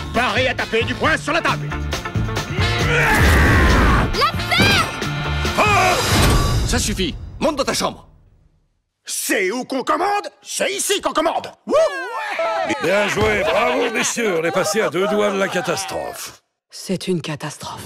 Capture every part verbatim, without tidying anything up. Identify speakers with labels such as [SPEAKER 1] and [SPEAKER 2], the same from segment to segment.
[SPEAKER 1] Paré à taper du poing sur la table.
[SPEAKER 2] La ferme!
[SPEAKER 1] Oh! Ça suffit. Monte dans ta chambre. C'est où qu'on commande? C'est ici qu'on commande. Wouh!
[SPEAKER 3] Bien joué, bravo messieurs, on est passé à deux doigts de la catastrophe.
[SPEAKER 4] C'est une catastrophe.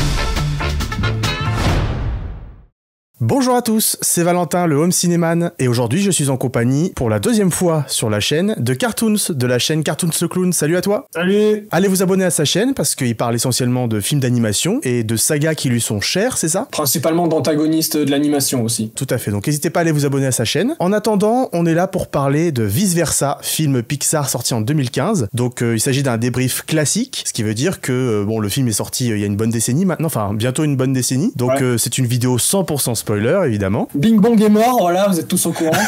[SPEAKER 5] Bonjour à tous, c'est Valentin, le Home Cinéman, et aujourd'hui je suis en compagnie, pour la deuxième fois sur la chaîne, de Cartoons, de la chaîne Cartoons le Clown. Salut à toi.
[SPEAKER 6] Salut.
[SPEAKER 5] Allez vous abonner à sa chaîne, parce qu'il parle essentiellement de films d'animation et de sagas qui lui sont chères, c'est ça?
[SPEAKER 6] Principalement d'antagonistes de l'animation aussi.
[SPEAKER 5] Tout à fait, donc n'hésitez pas à aller vous abonner à sa chaîne. En attendant, on est là pour parler de Vice Versa, film Pixar sorti en deux mille quinze. Donc euh, il s'agit d'un débrief classique, ce qui veut dire que euh, bon, le film est sorti euh, il y a une bonne décennie maintenant, enfin bientôt une bonne décennie. Donc ouais. euh, c'est une vidéo cent pour cent spoiler, évidemment.
[SPEAKER 6] Bing Bong est mort, voilà, vous êtes tous au courant.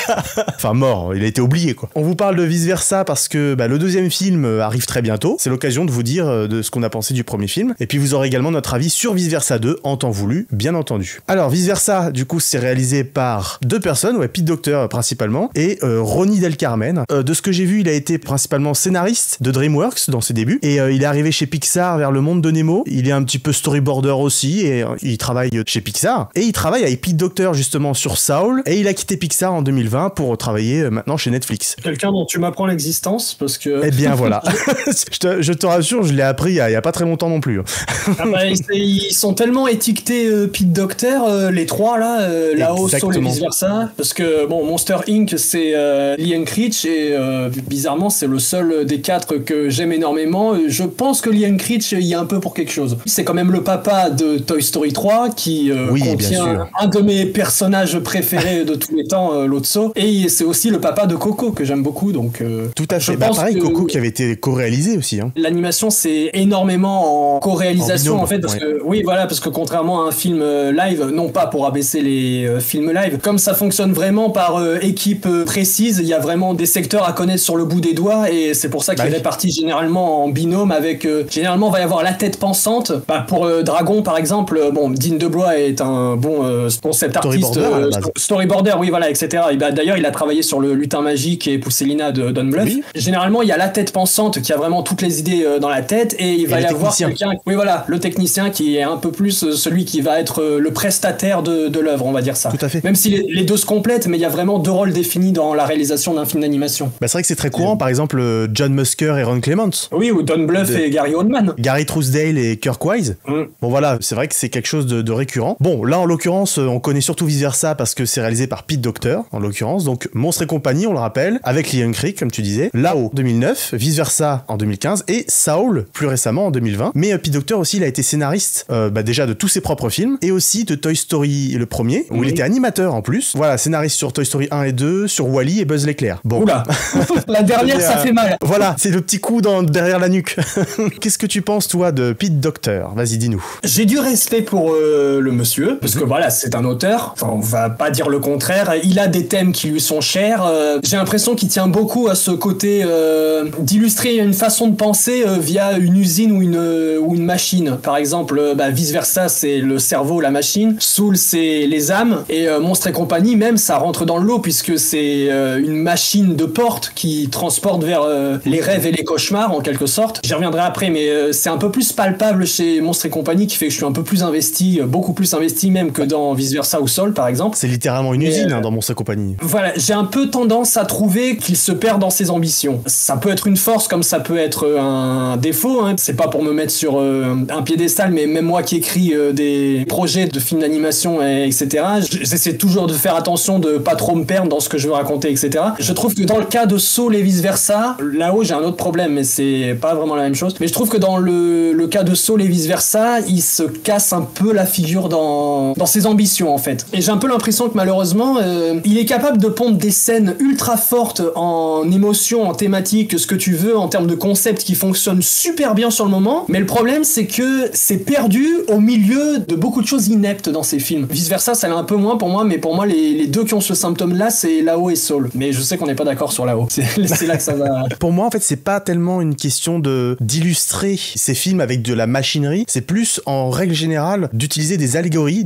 [SPEAKER 5] Enfin mort, il a été oublié quoi. On vous parle de Vice Versa parce que bah, le deuxième film arrive très bientôt. C'est l'occasion de vous dire euh, de ce qu'on a pensé du premier film. Et puis vous aurez également notre avis sur Vice Versa deux, en temps voulu, bien entendu. Alors Vice Versa, du coup, c'est réalisé par deux personnes, ouais, Pete Docter euh, principalement, et euh, Ronnie Del Carmen. Euh, de ce que j'ai vu, il a été principalement scénariste de DreamWorks dans ses débuts. Et euh, il est arrivé chez Pixar vers Le Monde de Nemo. Il est un petit peu storyboarder aussi, et euh, il travaille chez Pixar. Et il travaille avec Pete Docter justement sur Saul, et il a quitté Pixar en deux mille vingt pour travailler euh, maintenant chez Netflix.
[SPEAKER 6] Quelqu'un dont tu m'apprends l'existence, parce que...
[SPEAKER 5] Eh bien voilà, je, te, je te rassure, je l'ai appris il y, a, il y a pas très longtemps non plus.
[SPEAKER 6] Ah bah, ils sont tellement étiquetés euh, Pete Docter, euh, les trois là, euh, là-haut, Saul et vice versa, parce que bon, Monster Incorporated c'est euh, Lee Critch, et euh, bizarrement c'est le seul des quatre que j'aime énormément. Je pense que Lee Critch y est un peu pour quelque chose. C'est quand même le papa de Toy Story trois, qui euh, oui, contient un de mes personnage préféré de tous les temps, euh, Lotso, et c'est aussi le papa de Coco que j'aime beaucoup, donc euh,
[SPEAKER 5] tout à fait. Bah, pareil, Coco qui avait été co-réalisé aussi. Hein.
[SPEAKER 6] L'animation c'est énormément en co-réalisation en, en fait, parce ouais. que oui voilà, parce que contrairement à un film euh, live, non pas pour abaisser les euh, films live, comme ça fonctionne vraiment par euh, équipe euh, précise, il y a vraiment des secteurs à connaître sur le bout des doigts, et c'est pour ça qu'il bah, est réparti généralement en binôme avec euh, généralement va y avoir la tête pensante. Bah, pour euh, Dragon par exemple, euh, bon, Dean DeBlois est un bon euh, concept artiste. Euh, storyboarder, oui, voilà, et cetera. Et bah, d'ailleurs, il a travaillé sur le Lutin Magique et Pousselina de Don Bluth. Oui. Généralement, il y a la tête pensante qui a vraiment toutes les idées euh, dans la tête, et il va et y avoir quelqu'un, oui, voilà, le technicien qui est un peu plus euh, celui qui va être euh, le prestataire de, de l'œuvre, on va dire ça.
[SPEAKER 5] Tout à fait.
[SPEAKER 6] Même si les, les deux se complètent, mais il y a vraiment deux rôles définis dans la réalisation d'un film d'animation.
[SPEAKER 5] Bah, c'est vrai que c'est très courant, par exemple, John Musker et Ron Clements.
[SPEAKER 6] Oui, ou Don Bluth de... et Gary Oldman.
[SPEAKER 5] Gary Trousdale et Kirk Wise. Mm. Bon, voilà, c'est vrai que c'est quelque chose de, de récurrent. Bon, là, en l'occurrence, on connaît surtout Vice Versa parce que c'est réalisé par Pete Docter, en l'occurrence, donc Monstres et compagnie, on le rappelle, avec Lee Creek, comme tu disais, Là-haut, deux mille neuf, Vice Versa en deux mille quinze, et Saul, plus récemment, en deux mille vingt. Mais euh, Pete Docter aussi, il a été scénariste, euh, bah, déjà de tous ses propres films, et aussi de Toy Story, le premier, où oui. il était animateur en plus. Voilà, scénariste sur Toy Story un et deux, sur Wall-E et Buzz l'éclair. Bon.
[SPEAKER 6] Oula, la dernière, ça fait mal.
[SPEAKER 5] Voilà, c'est le petit coup dans, derrière la nuque. Qu'est-ce que tu penses, toi, de Pete Docter? Vas-y, dis-nous.
[SPEAKER 6] J'ai du respect pour euh, le monsieur, parce mm-hmm. que voilà, c'est un auteur, enfin, on va pas dire le contraire, il a des thèmes qui lui sont chers, euh, j'ai l'impression qu'il tient beaucoup à ce côté euh, d'illustrer une façon de penser euh, via une usine ou une, euh, ou une machine. Par exemple, euh, bah, Vice Versa c'est le cerveau, la machine, Soul c'est les âmes, et euh, Monstres et compagnie même ça rentre dans le lot, puisque c'est euh, une machine de porte qui transporte vers euh, les rêves et les cauchemars en quelque sorte. J'y reviendrai après, mais euh, c'est un peu plus palpable chez Monstres et compagnie, qui fait que je suis un peu plus investi, beaucoup plus investi même que dans Vice Versa ou Soul par exemple.
[SPEAKER 5] C'est littéralement une et usine euh, hein, dans Monstres et compagnie.
[SPEAKER 6] Voilà, j'ai un peu tendance à trouver qu'il se perd dans ses ambitions. Ça peut être une force comme ça peut être un défaut, hein. C'est pas pour me mettre sur euh, un piédestal, mais même moi qui écris euh, des projets de films d'animation, et, etc., j'essaie toujours de faire attention de pas trop me perdre dans ce que je veux raconter, et cetera. Je trouve que dans le cas de Saul et Vice Versa, là-haut j'ai un autre problème, mais c'est pas vraiment la même chose. Mais je trouve que dans le, le cas de Saul et Vice Versa, il se casse un peu la figure dans, dans ses ambitions en fait. Et j'ai un peu l'impression que malheureusement, euh, il est capable de pondre des scènes ultra fortes en émotion, en thématique, ce que tu veux, en termes de concept qui fonctionnent super bien sur le moment, mais le problème c'est que c'est perdu au milieu de beaucoup de choses ineptes dans ces films. Vice Versa, ça l'est un peu moins pour moi, mais pour moi les, les deux qui ont ce symptôme là, c'est Là-haut et Saul. Mais je sais qu'on n'est pas d'accord sur Là-haut. C'est, c'est là que ça va.
[SPEAKER 5] Pour moi en fait c'est pas tellement une question de d'illustrer ces films avec de la machinerie, c'est plus en règle générale d'utiliser des allégories, des concepts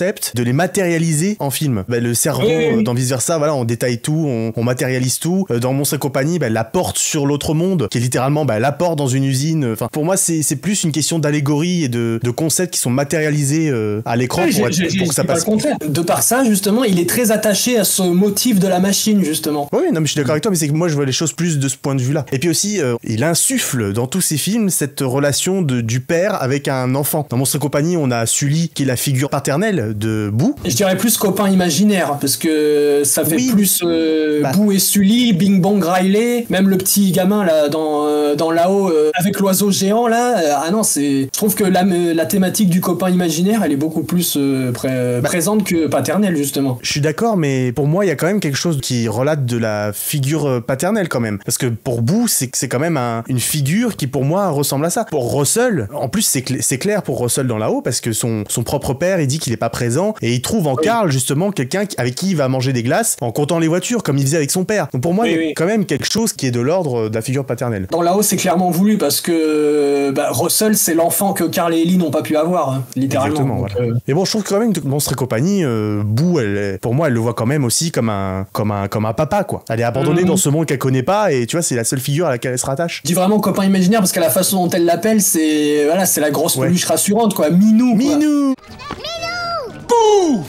[SPEAKER 5] concepts, de les matérialiser en film. Bah, le cerveau,
[SPEAKER 6] oui, oui, oui.
[SPEAKER 5] dans Vice Versa, voilà, on détaille tout, on, on matérialise tout. Dans Monstres et compagnie, bah, la porte sur l'autre monde, qui est littéralement bah, la porte dans une usine. Enfin, pour moi, c'est, c'est plus une question d'allégorie et de, de concepts qui sont matérialisés euh, à l'écran
[SPEAKER 6] oui,
[SPEAKER 5] pour,
[SPEAKER 6] j'ai,
[SPEAKER 5] être,
[SPEAKER 6] j'ai,
[SPEAKER 5] pour que ça passe.
[SPEAKER 6] Pas le contraire. De par ça, justement, il est très attaché à ce motif de la machine, justement.
[SPEAKER 5] Oui, non, mais je suis d'accord avec toi, mais c'est que moi, je vois les choses plus de ce point de vue-là. Et puis aussi, euh, il insuffle dans tous ses films cette relation de, du père avec un enfant. Dans Monstres et compagnie, on a Sully, qui est la figure paternelle de Boo.
[SPEAKER 6] Je dirais plus copain imaginaire, parce que ça fait
[SPEAKER 5] oui.
[SPEAKER 6] plus euh,
[SPEAKER 5] bah.
[SPEAKER 6] Boo et Sully, Bing Bong Riley, même le petit gamin là dans, euh, dans là-haut euh, avec l'oiseau géant là. Euh, ah non, c'est. Je trouve que la, la thématique du copain imaginaire, elle est beaucoup plus euh, pré- bah. présente que paternelle, justement.
[SPEAKER 5] Je suis d'accord, mais pour moi, il y a quand même quelque chose qui relate de la figure paternelle quand même. Parce que pour Boo, c'est, c'est quand même un, une figure qui pour moi ressemble à ça. Pour Russell, en plus, c'est, cl- c'est clair pour Russell dans là-haut, parce que son, son propre père, il dit qu'il est pas présent, et il trouve en oui. Carl justement quelqu'un avec qui il va manger des glaces en comptant les voitures, comme il faisait avec son père. Donc pour moi, oui, il y a oui. quand même quelque chose qui est de l'ordre de la figure paternelle.
[SPEAKER 6] Dans là-haut, c'est clairement voulu, parce que bah, Russell, c'est l'enfant que Carl et Ellie n'ont pas pu avoir, hein, littéralement.
[SPEAKER 5] Exactement,
[SPEAKER 6] donc,
[SPEAKER 5] voilà.
[SPEAKER 6] euh...
[SPEAKER 5] Mais bon, je trouve que quand même, Monstres et compagnie, euh, Boo, elle, pour moi, elle le voit quand même aussi comme un, comme un, comme un papa, quoi. Elle est abandonnée mmh. dans ce monde qu'elle connaît pas, et tu vois, c'est la seule figure à laquelle elle se rattache.
[SPEAKER 6] Je dis vraiment copain imaginaire, parce qu'à la façon dont elle l'appelle, c'est, voilà, c'est la grosse
[SPEAKER 5] ouais.
[SPEAKER 6] peluche rassurante, quoi. Minou, quoi.
[SPEAKER 5] Minou!
[SPEAKER 1] Minou! Bouh!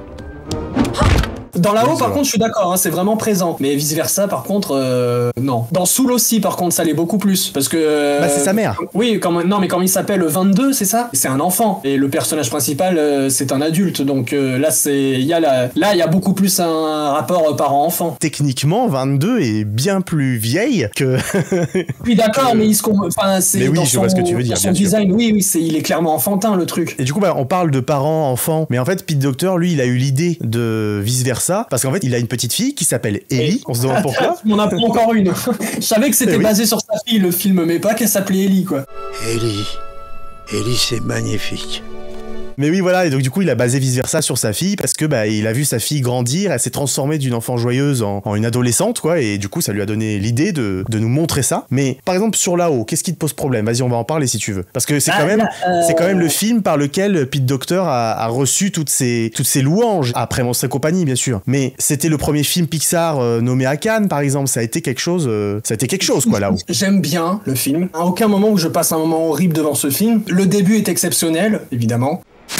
[SPEAKER 6] Dans là-haut, oui, par vrai. contre, je suis d'accord, hein, c'est vraiment présent. Mais vice-versa, par contre, euh, non. Dans Soul aussi, par contre, ça l'est beaucoup plus. Parce que... Euh,
[SPEAKER 5] bah, c'est sa mère.
[SPEAKER 6] Oui, comme, non, mais quand il s'appelle vingt-deux, c'est ça ? C'est un enfant. Et le personnage principal, euh, c'est un adulte. Donc euh, là, c'est, y a la, là, il y a beaucoup plus un rapport parent-enfant.
[SPEAKER 5] Techniquement, vingt-deux est bien plus vieille que...
[SPEAKER 6] oui, d'accord, que... mais il se... Enfin, c'est
[SPEAKER 5] mais oui,
[SPEAKER 6] dans
[SPEAKER 5] je
[SPEAKER 6] son,
[SPEAKER 5] vois ce que tu veux dire,
[SPEAKER 6] dans son design, oui, oui, c'est, il est clairement enfantin, le truc.
[SPEAKER 5] Et du coup, bah, on parle de parents-enfants. Mais en fait, Pete Docter, lui, il a eu l'idée de vice-versa. Parce qu'en fait, il a une petite fille qui s'appelle Ellie. On se demande pourquoi.
[SPEAKER 6] On en a pas encore une. Je savais que c'était oui. basé sur sa fille, le film, mais pas qu'elle s'appelait Ellie, quoi.
[SPEAKER 1] Ellie. Ellie, c'est magnifique.
[SPEAKER 5] Mais oui, voilà, et donc du coup, il a basé vice-versa sur sa fille parce que bah il a vu sa fille grandir, elle s'est transformée d'une enfant joyeuse en, en une adolescente, quoi, et du coup, ça lui a donné l'idée de, de nous montrer ça. Mais par exemple, sur là-haut, qu'est-ce qui te pose problème ? Vas-y, on va en parler si tu veux. Parce que c'est ah, quand même, euh... c'est quand même le film par lequel Pete Docter a, a reçu toutes ces, toutes ces louanges, après Monstres et compagnie, bien sûr. Mais c'était le premier film Pixar euh, nommé à Cannes, par exemple. Ça a été quelque chose, euh, ça a été quelque chose, quoi, là-haut.
[SPEAKER 6] J'aime bien le film. À aucun moment où je passe un moment horrible devant ce film. Le début est exceptionnel, évidemment.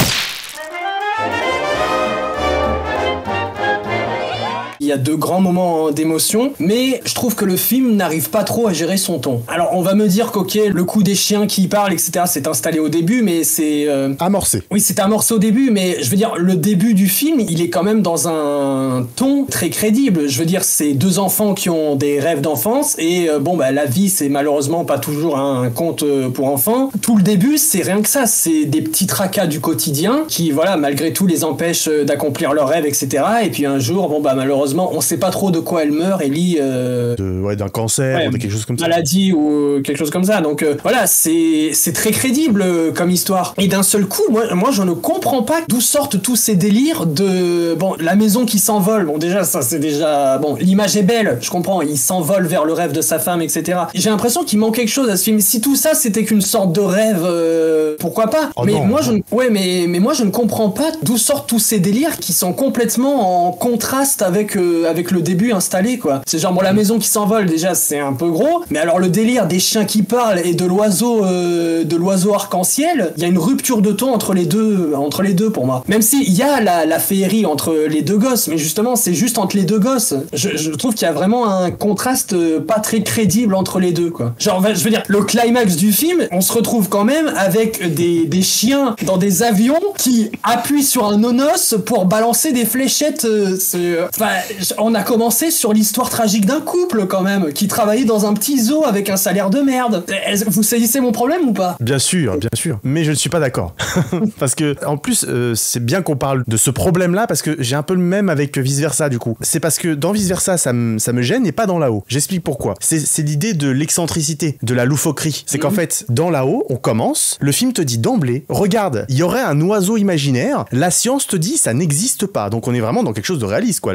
[SPEAKER 6] Il y a de grands moments d'émotion, mais je trouve que le film n'arrive pas trop à gérer son ton. Alors on va me dire qu'ok, le coup des chiens qui parlent, et cetera, c'est installé au début, mais c'est... Euh...
[SPEAKER 5] amorcé.
[SPEAKER 6] Oui, c'est amorcé au début, mais je veux dire, le début du film, il est quand même dans un ton très crédible. Je veux dire, c'est deux enfants qui ont des rêves d'enfance, et euh, bon, bah la vie, c'est malheureusement pas toujours un conte pour enfants. Tout le début, c'est rien que ça, c'est des petits tracas du quotidien, qui, voilà, malgré tout, les empêchent d'accomplir leurs rêves, et cetera. Et puis un jour, bon, bah malheureusement, on sait pas trop de quoi elle meurt, Ellie. Euh...
[SPEAKER 5] De, ouais, d'un cancer ouais, ou de quelque chose comme ça.
[SPEAKER 6] Maladie ou quelque chose comme ça. Donc euh, voilà, c'est, c'est très crédible euh, comme histoire. Et d'un seul coup, moi, moi je ne comprends pas d'où sortent tous ces délires de... Bon, la maison qui s'envole. Bon, déjà, ça c'est déjà... Bon, l'image est belle, je comprends. Il s'envole vers le rêve de sa femme, et cetera. J'ai l'impression qu'il manque quelque chose à ce film. Si tout ça, c'était qu'une sorte de rêve, euh, pourquoi pas
[SPEAKER 5] oh
[SPEAKER 6] mais,
[SPEAKER 5] non,
[SPEAKER 6] moi,
[SPEAKER 5] non.
[SPEAKER 6] Je ne... ouais, mais, mais moi, je ne comprends pas d'où sortent tous ces délires qui sont complètement en contraste avec... Euh, avec le début installé, quoi. C'est genre, bon, la maison qui s'envole, déjà, c'est un peu gros, mais alors le délire des chiens qui parlent et de l'oiseau euh, de l'oiseau arc-en-ciel, il y a une rupture de ton entre les deux, entre les deux pour moi. Même s'il y a la, la féerie entre les deux gosses, mais justement, c'est juste entre les deux gosses. Je, je trouve qu'il y a vraiment un contraste pas très crédible entre les deux, quoi. Genre, je veux dire, le climax du film, on se retrouve quand même avec des, des chiens dans des avions qui appuient sur un nonos pour balancer des fléchettes. Euh, c'est, enfin, on a commencé sur l'histoire tragique d'un couple quand même qui travaillait dans un petit zoo avec un salaire de merde. Vous saisissez mon problème ou pas ?
[SPEAKER 5] Bien sûr, bien sûr. Mais je ne suis pas d'accord. Parce que en plus, euh, c'est bien qu'on parle de ce problème-là parce que j'ai un peu le même avec Vice Versa du coup. C'est parce que dans Vice Versa, ça, m- ça me gêne et pas dans là-haut. J'explique pourquoi. C'est, c'est l'idée de l'excentricité, de la loufoquerie. C'est mmh. qu'en fait, dans là-haut, on commence, le film te dit d'emblée, regarde, il y aurait un oiseau imaginaire, la science te dit ça n'existe pas. Donc on est vraiment dans quelque chose de réaliste, quoi. La science dit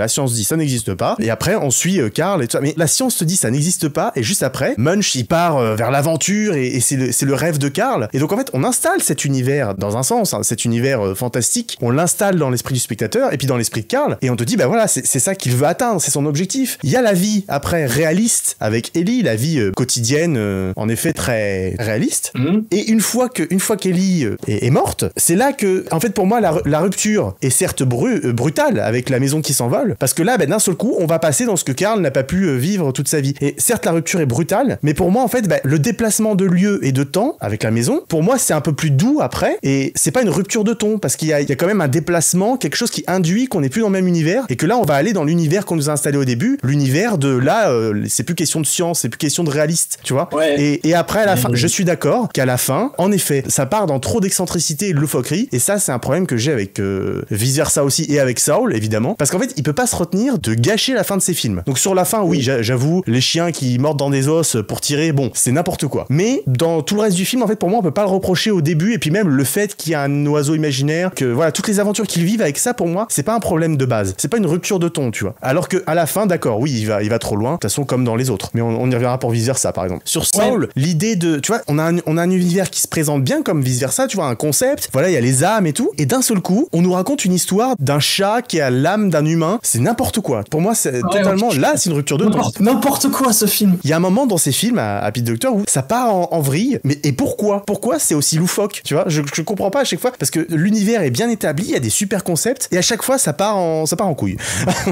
[SPEAKER 5] ça n'existe pas. Et après, on suit euh, Carl et tout ça. Mais la science te dit ça n'existe pas. Et juste après, Munch, il part euh, vers l'aventure et, et c'est le, c'est le rêve de Carl. Et donc, en fait, on installe cet univers dans un sens, hein, cet univers euh, fantastique. On l'installe dans l'esprit du spectateur et puis dans l'esprit de Carl. Et on te dit, bah voilà, c'est, c'est ça qu'il veut atteindre, c'est son objectif. Il y a la vie, après, réaliste avec Ellie, la vie euh, quotidienne, euh, en effet, très réaliste. Mmh. Et une fois que, une fois qu'Ellie euh, est, est morte, c'est là que, en fait, pour moi, la, la rupture est certes bru- euh, brutale avec la maison qui s'envole, parce que là, bah, d'un seul coup, on va passer dans ce que Carl n'a pas pu euh, vivre toute sa vie. Et certes, la rupture est brutale, mais pour moi, en fait, bah, le déplacement de lieu et de temps avec la maison, pour moi, c'est un peu plus doux après, et c'est pas une rupture de ton, parce qu'il y a, il y a quand même un déplacement, quelque chose qui induit qu'on n'est plus dans le même univers, et que là, on va aller dans l'univers qu'on nous a installé au début, l'univers de là, euh, c'est plus question de science, c'est plus question de réaliste, tu vois. Ouais. Et, et après, à la mmh. fin, je suis d'accord qu'à la fin, en effet, ça part dans trop d'excentricité et de loufoquerie, et ça, c'est un problème que j'ai avec euh, vice versa aussi, et avec Saul, évidemment, parce qu'en fait, il peut pas se retenir de gâcher la fin de ses films. Donc sur la fin, oui, j'avoue, les chiens qui mordent dans des os pour tirer, bon, c'est n'importe quoi. Mais dans tout le reste du film, en fait, pour moi, on peut pas le reprocher au début, et puis même le fait qu'il y a un oiseau imaginaire, que voilà, toutes les aventures qu'ils vivent avec ça, pour moi, c'est pas un problème de base. C'est pas une rupture de ton, tu vois. Alors que à la fin, d'accord, oui, il va, il va trop loin, de toute façon, comme dans les autres. Mais on, on y reviendra pour vice versa, par exemple. Sur Saul, ouais. l'idée de, tu vois, on a, un, on a un univers qui se présente bien comme vice versa, tu vois, un concept. Voilà, il y a les âmes et tout, et d'un seul coup, on nous raconte une histoire d'un chat qui a l'âme d'un humain. C'est n'importe quoi. Pour moi, c'est ouais, totalement okay. là, c'est une rupture de
[SPEAKER 6] n'importe, ton. N'importe quoi ce film.
[SPEAKER 5] Il y a un moment dans ces films à, à Pete Docter où ça part en, en vrille, mais et pourquoi Pourquoi c'est aussi loufoque, tu vois? Je, je comprends pas à chaque fois, parce que l'univers est bien établi, il y a des super concepts, et à chaque fois ça part en, ça part en couille.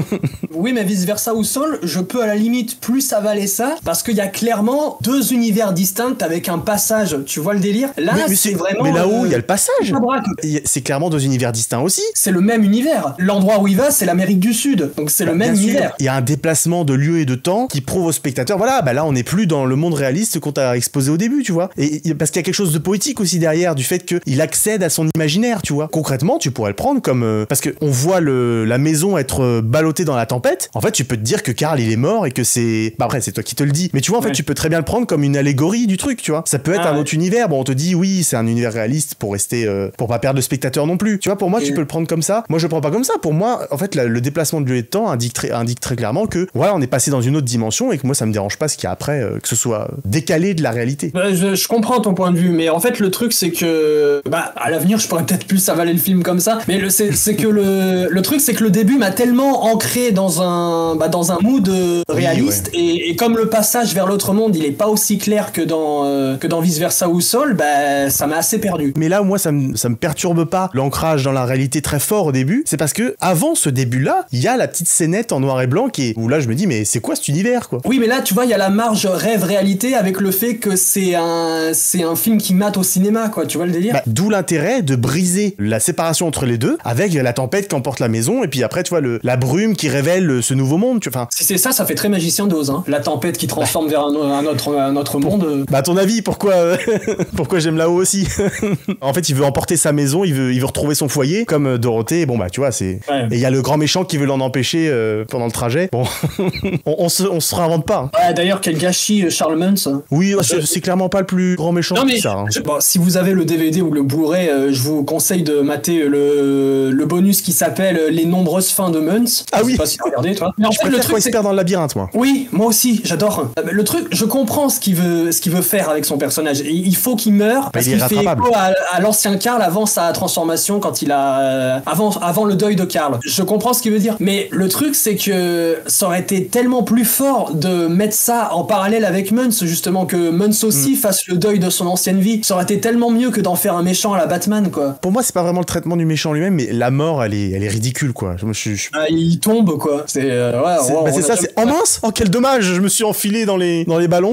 [SPEAKER 6] Oui, mais vice versa ou Saul, je peux à la limite plus avaler ça, parce qu'il y a clairement deux univers distincts avec un passage, tu vois le délire? Là,
[SPEAKER 5] mais, mais
[SPEAKER 6] c'est, c'est vraiment.
[SPEAKER 5] Mais là-haut, il euh, y a le passage. C'est clairement deux univers distincts aussi.
[SPEAKER 6] C'est le même univers. L'endroit où il va, c'est l'Amérique du Sud, donc c'est bah, le même univers.
[SPEAKER 5] Il y a un déplacement de lieu et de temps qui prouve au spectateur, voilà, bah là on n'est plus dans le monde réaliste qu'on t'a exposé au début, tu vois. Et parce qu'il y a quelque chose de poétique aussi derrière, du fait qu'il accède à son imaginaire, tu vois. Concrètement, tu pourrais le prendre comme euh, parce que on voit le la maison être ballottée dans la tempête. En fait, tu peux te dire que Carl il est mort et que c'est, bah après c'est toi qui te le dis. Mais tu vois, en ouais. fait, tu peux très bien le prendre comme une allégorie du truc, tu vois. Ça peut être ah, un ouais. autre univers. Bon, on te dit oui, c'est un univers réaliste pour rester, euh, pour pas perdre le spectateur non plus. Tu vois, pour moi, et... tu peux le prendre comme ça. Moi, je le prends pas comme ça. Pour moi, en fait, la, le déplacement de lieu et de temps indique très, indique très clairement que voilà, on est passé dans une autre dimension et que moi, ça me dérange pas ce qu'il y a après, euh, que ce soit décalé de la réalité.
[SPEAKER 6] Bah, je, je comprends ton point de vue, mais en fait, le truc, c'est que, bah, à l'avenir, je pourrais peut-être plus avaler le film comme ça. Mais le, c'est, c'est que le, le truc, c'est que le début m'a tellement ancré dans un, bah, dans un mood euh, réaliste, oui, ouais. et, et comme le passage vers l'autre monde, il est pas aussi clair que dans, euh, que dans Vice Versa ou Saul, bah, ça m'a assez perdu.
[SPEAKER 5] Mais là, moi, ça me, ça me perturbe pas l'ancrage dans la réalité très fort au début. C'est parce que avant ce début-là, il y a la petite scénette en noir et blanc qui est, où là, je me dis, mais c'est quoi cet univers, quoi?
[SPEAKER 6] Oui, mais là, tu vois, il y a la marge rêve-réalité avec le fait que c'est un, c'est un film qui mate au cinéma, quoi. Tu vois le délire?
[SPEAKER 5] Bah, d'où l'intérêt de briser la séparation entre les deux avec la tempête qui emporte la maison et puis après, tu vois, le, la brume qui révèle ce nouveau monde. Tu, enfin...
[SPEAKER 6] Si c'est ça, ça fait très Magicien d'Oz, hein. La tempête qui transforme bah. vers un, un, autre, un autre monde.
[SPEAKER 5] Bah, à ton avis, pourquoi, euh, pourquoi j'aime là-haut aussi? En fait, il veut emporter sa maison, il veut, il veut retrouver son foyer, comme euh, Dorothée. Bon, bah, tu vois, c'est. Ouais. Et il y a le grand méchant qui veut l'en empêcher euh, pendant le trajet. Bon, on, on, se, on se réinvente pas.
[SPEAKER 6] Hein. Ouais, d'ailleurs, quel gâchis, Charles Muntz.
[SPEAKER 5] Oui, c'est, c'est clairement pas le plus grand méchant
[SPEAKER 6] non, mais,
[SPEAKER 5] que ça. Hein.
[SPEAKER 6] Je, bon, si vous avez le D V D ou le Blu-ray, euh, je vous conseille de mater le, le bonus qui s'appelle Les nombreuses fins de Muntz.
[SPEAKER 5] Ah oui.
[SPEAKER 6] Je sais pas si tu as regardé, toi. Mais en
[SPEAKER 5] je
[SPEAKER 6] fait, le truc,
[SPEAKER 5] quand il se perd dans le labyrinthe, moi.
[SPEAKER 6] Oui, moi aussi, j'adore. Le truc, je comprends ce qu'il veut, ce qu'il veut faire avec son personnage. Il faut qu'il meure parce qu'il fait écho à, à l'ancien Carl avant sa transformation, quand il a euh, avant avant le deuil de Carl. Je comprends ce qu'il veut dire, mais le truc c'est que ça aurait été tellement plus fort de mettre ça en parallèle avec Muntz, justement, que Muntz aussi mm. fasse le deuil de son ancienne vie. Ça aurait été tellement mieux que d'en faire un méchant à la Batman, quoi.
[SPEAKER 5] Pour moi, c'est pas vraiment le traitement du méchant lui-même, mais la mort, elle est, elle est ridicule, quoi. Je, je, je...
[SPEAKER 6] Ah, il tombe, quoi. C'est, euh, ouais,
[SPEAKER 5] c'est,
[SPEAKER 6] ouais,
[SPEAKER 5] bah c'est ça, c'est. Oh mince! Oh quel dommage! Je me suis enfilé dans les dans les ballons.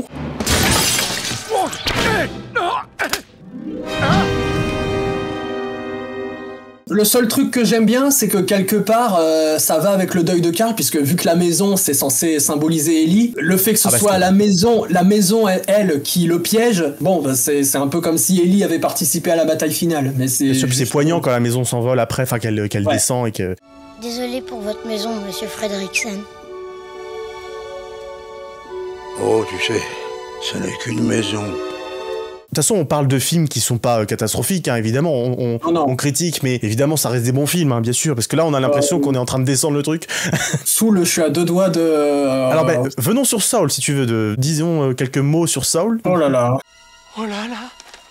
[SPEAKER 6] Le seul truc que j'aime bien, c'est que quelque part, euh, ça va avec le deuil de Carl, puisque vu que la maison, c'est censé symboliser Ellie, le fait que ce ah bah soit la maison, la maison, elle, elle, qui le piège, bon, bah c'est, c'est un peu comme si Ellie avait participé à la bataille finale. Mais c'est,
[SPEAKER 5] sûr, c'est poignant quand la maison s'envole après, enfin qu'elle, qu'elle ouais. descend et que...
[SPEAKER 2] Désolé pour votre maison, monsieur Fredricksen.
[SPEAKER 1] Oh, tu sais, ce n'est qu'une maison.
[SPEAKER 5] façon, on parle de films qui sont pas euh, catastrophiques, hein, évidemment, on, on, on critique, mais évidemment, ça reste des bons films, hein, bien sûr, parce que là, on a l'impression euh, qu'on est en train de descendre le truc.
[SPEAKER 6] Soul, je suis à deux doigts de... Euh...
[SPEAKER 5] Alors, ben, venons sur Soul, si tu veux, de, disons euh, quelques mots sur Soul.
[SPEAKER 6] Oh là là.
[SPEAKER 1] Oh là là.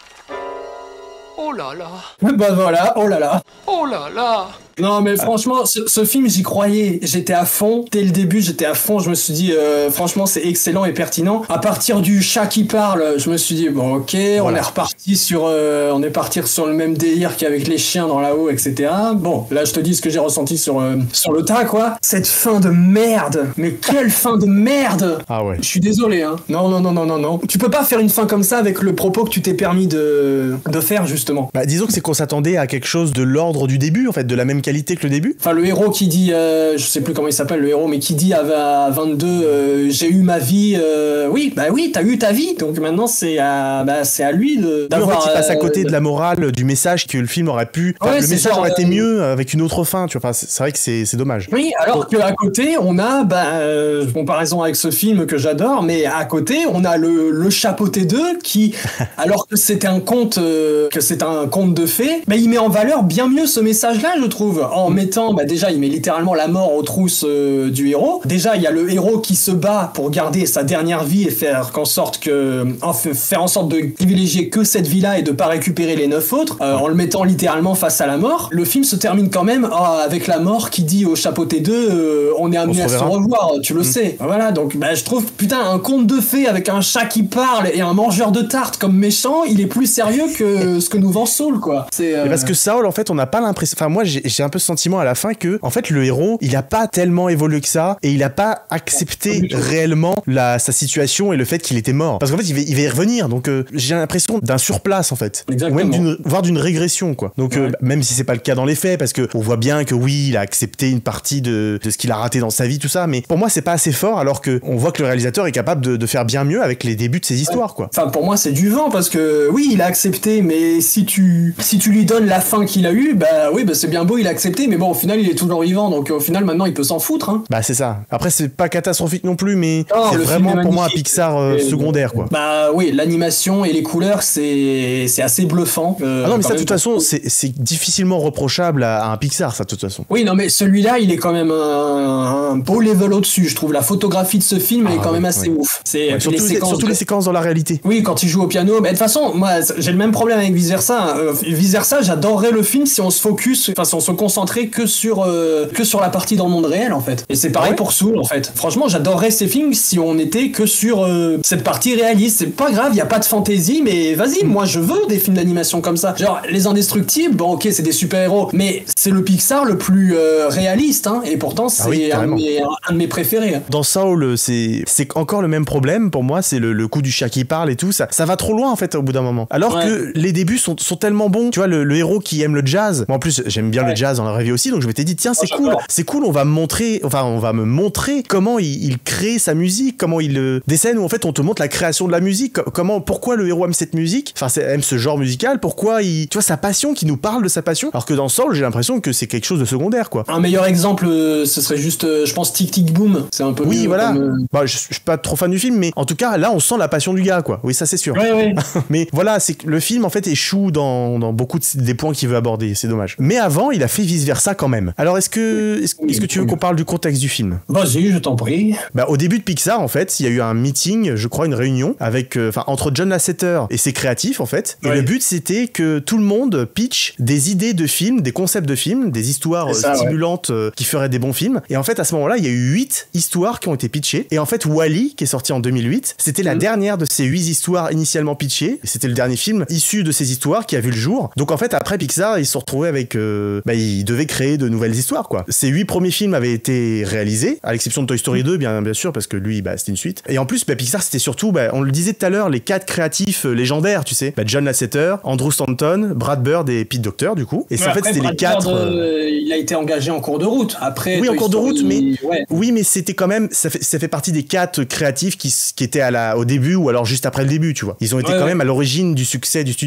[SPEAKER 1] Oh là là.
[SPEAKER 6] Bah voilà, oh là là.
[SPEAKER 1] Oh là là.
[SPEAKER 6] Non mais franchement, ce, ce film j'y croyais, j'étais à fond, dès le début j'étais à fond, je me suis dit euh, franchement c'est excellent et pertinent. À partir du chat qui parle, je me suis dit bon ok, voilà. on est reparti sur, euh, on est parti sur le même délire qu'avec les chiens dans là-haut, et cetera. Bon, là je te dis ce que j'ai ressenti sur, euh, sur le tas quoi. Cette fin de merde, mais quelle fin de merde.
[SPEAKER 5] Ah ouais.
[SPEAKER 6] Je suis désolé hein. Non non non non non non. Tu peux pas faire une fin comme ça avec le propos que tu t'es permis de, de faire justement.
[SPEAKER 5] Bah disons que c'est qu'on s'attendait à quelque chose de l'ordre du début en fait, de la même qualité que le début.
[SPEAKER 6] Enfin, le héros qui dit, euh, je sais plus comment il s'appelle le héros, mais qui dit à vingt-deux, euh, j'ai eu ma vie. Euh, oui, bah oui, t'as eu ta vie. Donc maintenant, c'est à, bah, c'est à lui de, d'avoir.
[SPEAKER 5] En fait, il passe à côté euh, de la morale, du message que le film aurait pu. Enfin, ouais, le message ça, aurait euh... été mieux avec une autre fin. Tu vois, enfin, c'est, c'est vrai que c'est, c'est dommage.
[SPEAKER 6] Oui, alors qu'à côté, on a, bah, euh, comparaison avec ce film que j'adore, mais à côté, on a le, le chapeauté deux qui, alors que c'était un conte, euh, que c'est un conte de fées, bah, il met en valeur bien mieux ce message-là, je trouve, en mettant, bah déjà il met littéralement la mort aux trousses euh, du héros. Déjà il y a le héros qui se bat pour garder sa dernière vie et faire en sorte que, enfin, faire en sorte de privilégier que cette vie-là et de pas récupérer les neuf autres, euh, en le mettant littéralement face à la mort. Le film se termine quand même oh, avec la mort qui dit au chapeauté deux, euh, on est amené à se revoir, tu le mmh. sais. Voilà, donc bah, je trouve putain un conte de fées avec un chat qui parle et un mangeur de tartes comme méchant, il est plus sérieux que ce que nous vend Saul quoi. C'est, euh...
[SPEAKER 5] parce que Saul en fait on n'a pas l'impression, enfin moi j'ai, j'ai un peu ce sentiment à la fin que en fait le héros il a pas tellement évolué que ça et il a pas accepté réellement la, sa situation et le fait qu'il était mort parce qu'en fait il va, il va y revenir donc euh, j'ai l'impression d'un surplace en fait.
[SPEAKER 6] Exactement.
[SPEAKER 5] Ou même d'une, voire d'une régression quoi donc ouais. euh, même si c'est pas le cas dans les faits parce que on voit bien que oui il a accepté une partie de, de ce qu'il a raté dans sa vie tout ça mais pour moi c'est pas assez fort alors que on voit que le réalisateur est capable de, de faire bien mieux avec les débuts de ses histoires quoi.
[SPEAKER 6] Enfin pour moi c'est du vent parce que oui il a accepté mais si tu si tu lui donnes la fin qu'il a eu bah oui bah c'est bien beau il a accepté mais bon au final il est toujours vivant donc au final maintenant il peut s'en foutre hein.
[SPEAKER 5] Bah c'est ça. Après c'est pas catastrophique non plus mais non, c'est vraiment pour moi un Pixar euh, secondaire quoi.
[SPEAKER 6] Bah oui l'animation et les couleurs c'est c'est assez bluffant. Euh,
[SPEAKER 5] ah non mais ça de toute façon c'est c'est difficilement reprochable à, à un Pixar ça de toute façon.
[SPEAKER 6] Oui non mais celui-là il est quand même un, un beau level au-dessus je trouve la photographie de ce film ah, est quand ouais, même assez ouais. ouf. C'est
[SPEAKER 5] ouais, surtout, les séquences, surtout de... les séquences dans la réalité.
[SPEAKER 6] Oui quand il joue au piano mais de toute façon moi j'ai le même problème avec Vice Versa. Euh, Vice Versa j'adorerais le film si on se focus enfin si on se concentrait que sur euh, que sur la partie dans le monde réel en fait. Et c'est pareil ouais. pour Soul en fait. Franchement j'adorerais ces films si on était que sur euh, cette partie réaliste. C'est pas grave, il y a pas de fantaisie mais vas-y, moi je veux des films d'animation comme ça. Genre Les Indestructibles, bon ok c'est des super-héros mais c'est le Pixar le plus euh, réaliste hein, et pourtant c'est ah oui, un, de mes, un de mes préférés.
[SPEAKER 5] Dans Soul c'est, c'est encore le même problème pour moi, c'est le, le coup du chat qui parle et tout, ça, ça va trop loin en fait au bout d'un moment. Alors ouais. que les débuts sont, sont tellement bons, tu vois le, le héros qui aime le jazz, moi en plus j'aime bien ouais. le jazz dans la vraie vie aussi donc je m'étais dit tiens c'est oh, cool, j'adore. c'est cool on va me montrer, enfin on va me montrer comment il, il crée sa musique, comment il euh, des scènes où en fait on te montre la création de la musique, comment, pourquoi le héros aime cette musique, enfin aime ce genre musical, pourquoi il, tu vois sa passion, qui nous parle de sa passion, alors que dans Soul j'ai l'impression que c'est quelque chose de secondaire quoi.
[SPEAKER 6] Un meilleur exemple euh, ce serait juste euh, je pense Tic Tic Boom, c'est un peu
[SPEAKER 5] oui
[SPEAKER 6] mieux,
[SPEAKER 5] voilà
[SPEAKER 6] comme, euh...
[SPEAKER 5] bah, je, je suis pas trop fan du film mais en tout cas là on sent la passion du gars quoi, oui ça c'est sûr.
[SPEAKER 6] Ouais, ouais.
[SPEAKER 5] Mais voilà c'est que le film en fait échoue dans, dans beaucoup de, des points qu'il veut aborder, c'est dommage. Mais avant il a fait Vice Versa quand même. Alors est-ce que est-ce, est-ce que tu veux qu'on parle du contexte du film?
[SPEAKER 6] Vas-y je t'en prie.
[SPEAKER 5] Bah au début de Pixar en fait il y a eu un meeting, je crois une réunion avec enfin euh, entre John Lasseter et ses créatifs en fait et ouais. le but c'était que tout le monde pitch des idées de films, des concepts de films, des histoires ça, stimulantes ouais. euh, qui feraient des bons films et en fait à ce moment-là il y a eu huit histoires qui ont été pitchées et en fait Wall-E qui est sorti en deux mille huit c'était la mmh. dernière de ces huit histoires initialement pitchées et c'était le dernier film issu de ces histoires qui a vu le jour. Donc en fait après Pixar ils se sont retrouvés avec euh, bah ils devaient créer de nouvelles histoires quoi. Ces huit premiers films avaient été réalisés à l'exception de Toy Story deux bien, bien sûr parce que lui bah c'était une suite et en plus bah, Pixar c'était surtout bah, on le disait tout à l'heure les quatre créatifs euh, légendaires tu sais bah, John Lasseter, Andrew Stanton, Brad Bird et Pete Docter du coup et ouais, en fait c'était Brad les quatre
[SPEAKER 6] Bird, euh, il a été engagé en cours de route après
[SPEAKER 5] oui
[SPEAKER 6] Toy
[SPEAKER 5] en cours de route mais
[SPEAKER 6] ouais.
[SPEAKER 5] oui mais c'était quand même ça fait, ça fait partie des quatre créatifs qui, qui étaient à la, au début ou alors juste après le début tu vois ils ont été ouais, quand ouais. même à l'origine du succès du studio. Mmh. Par exemple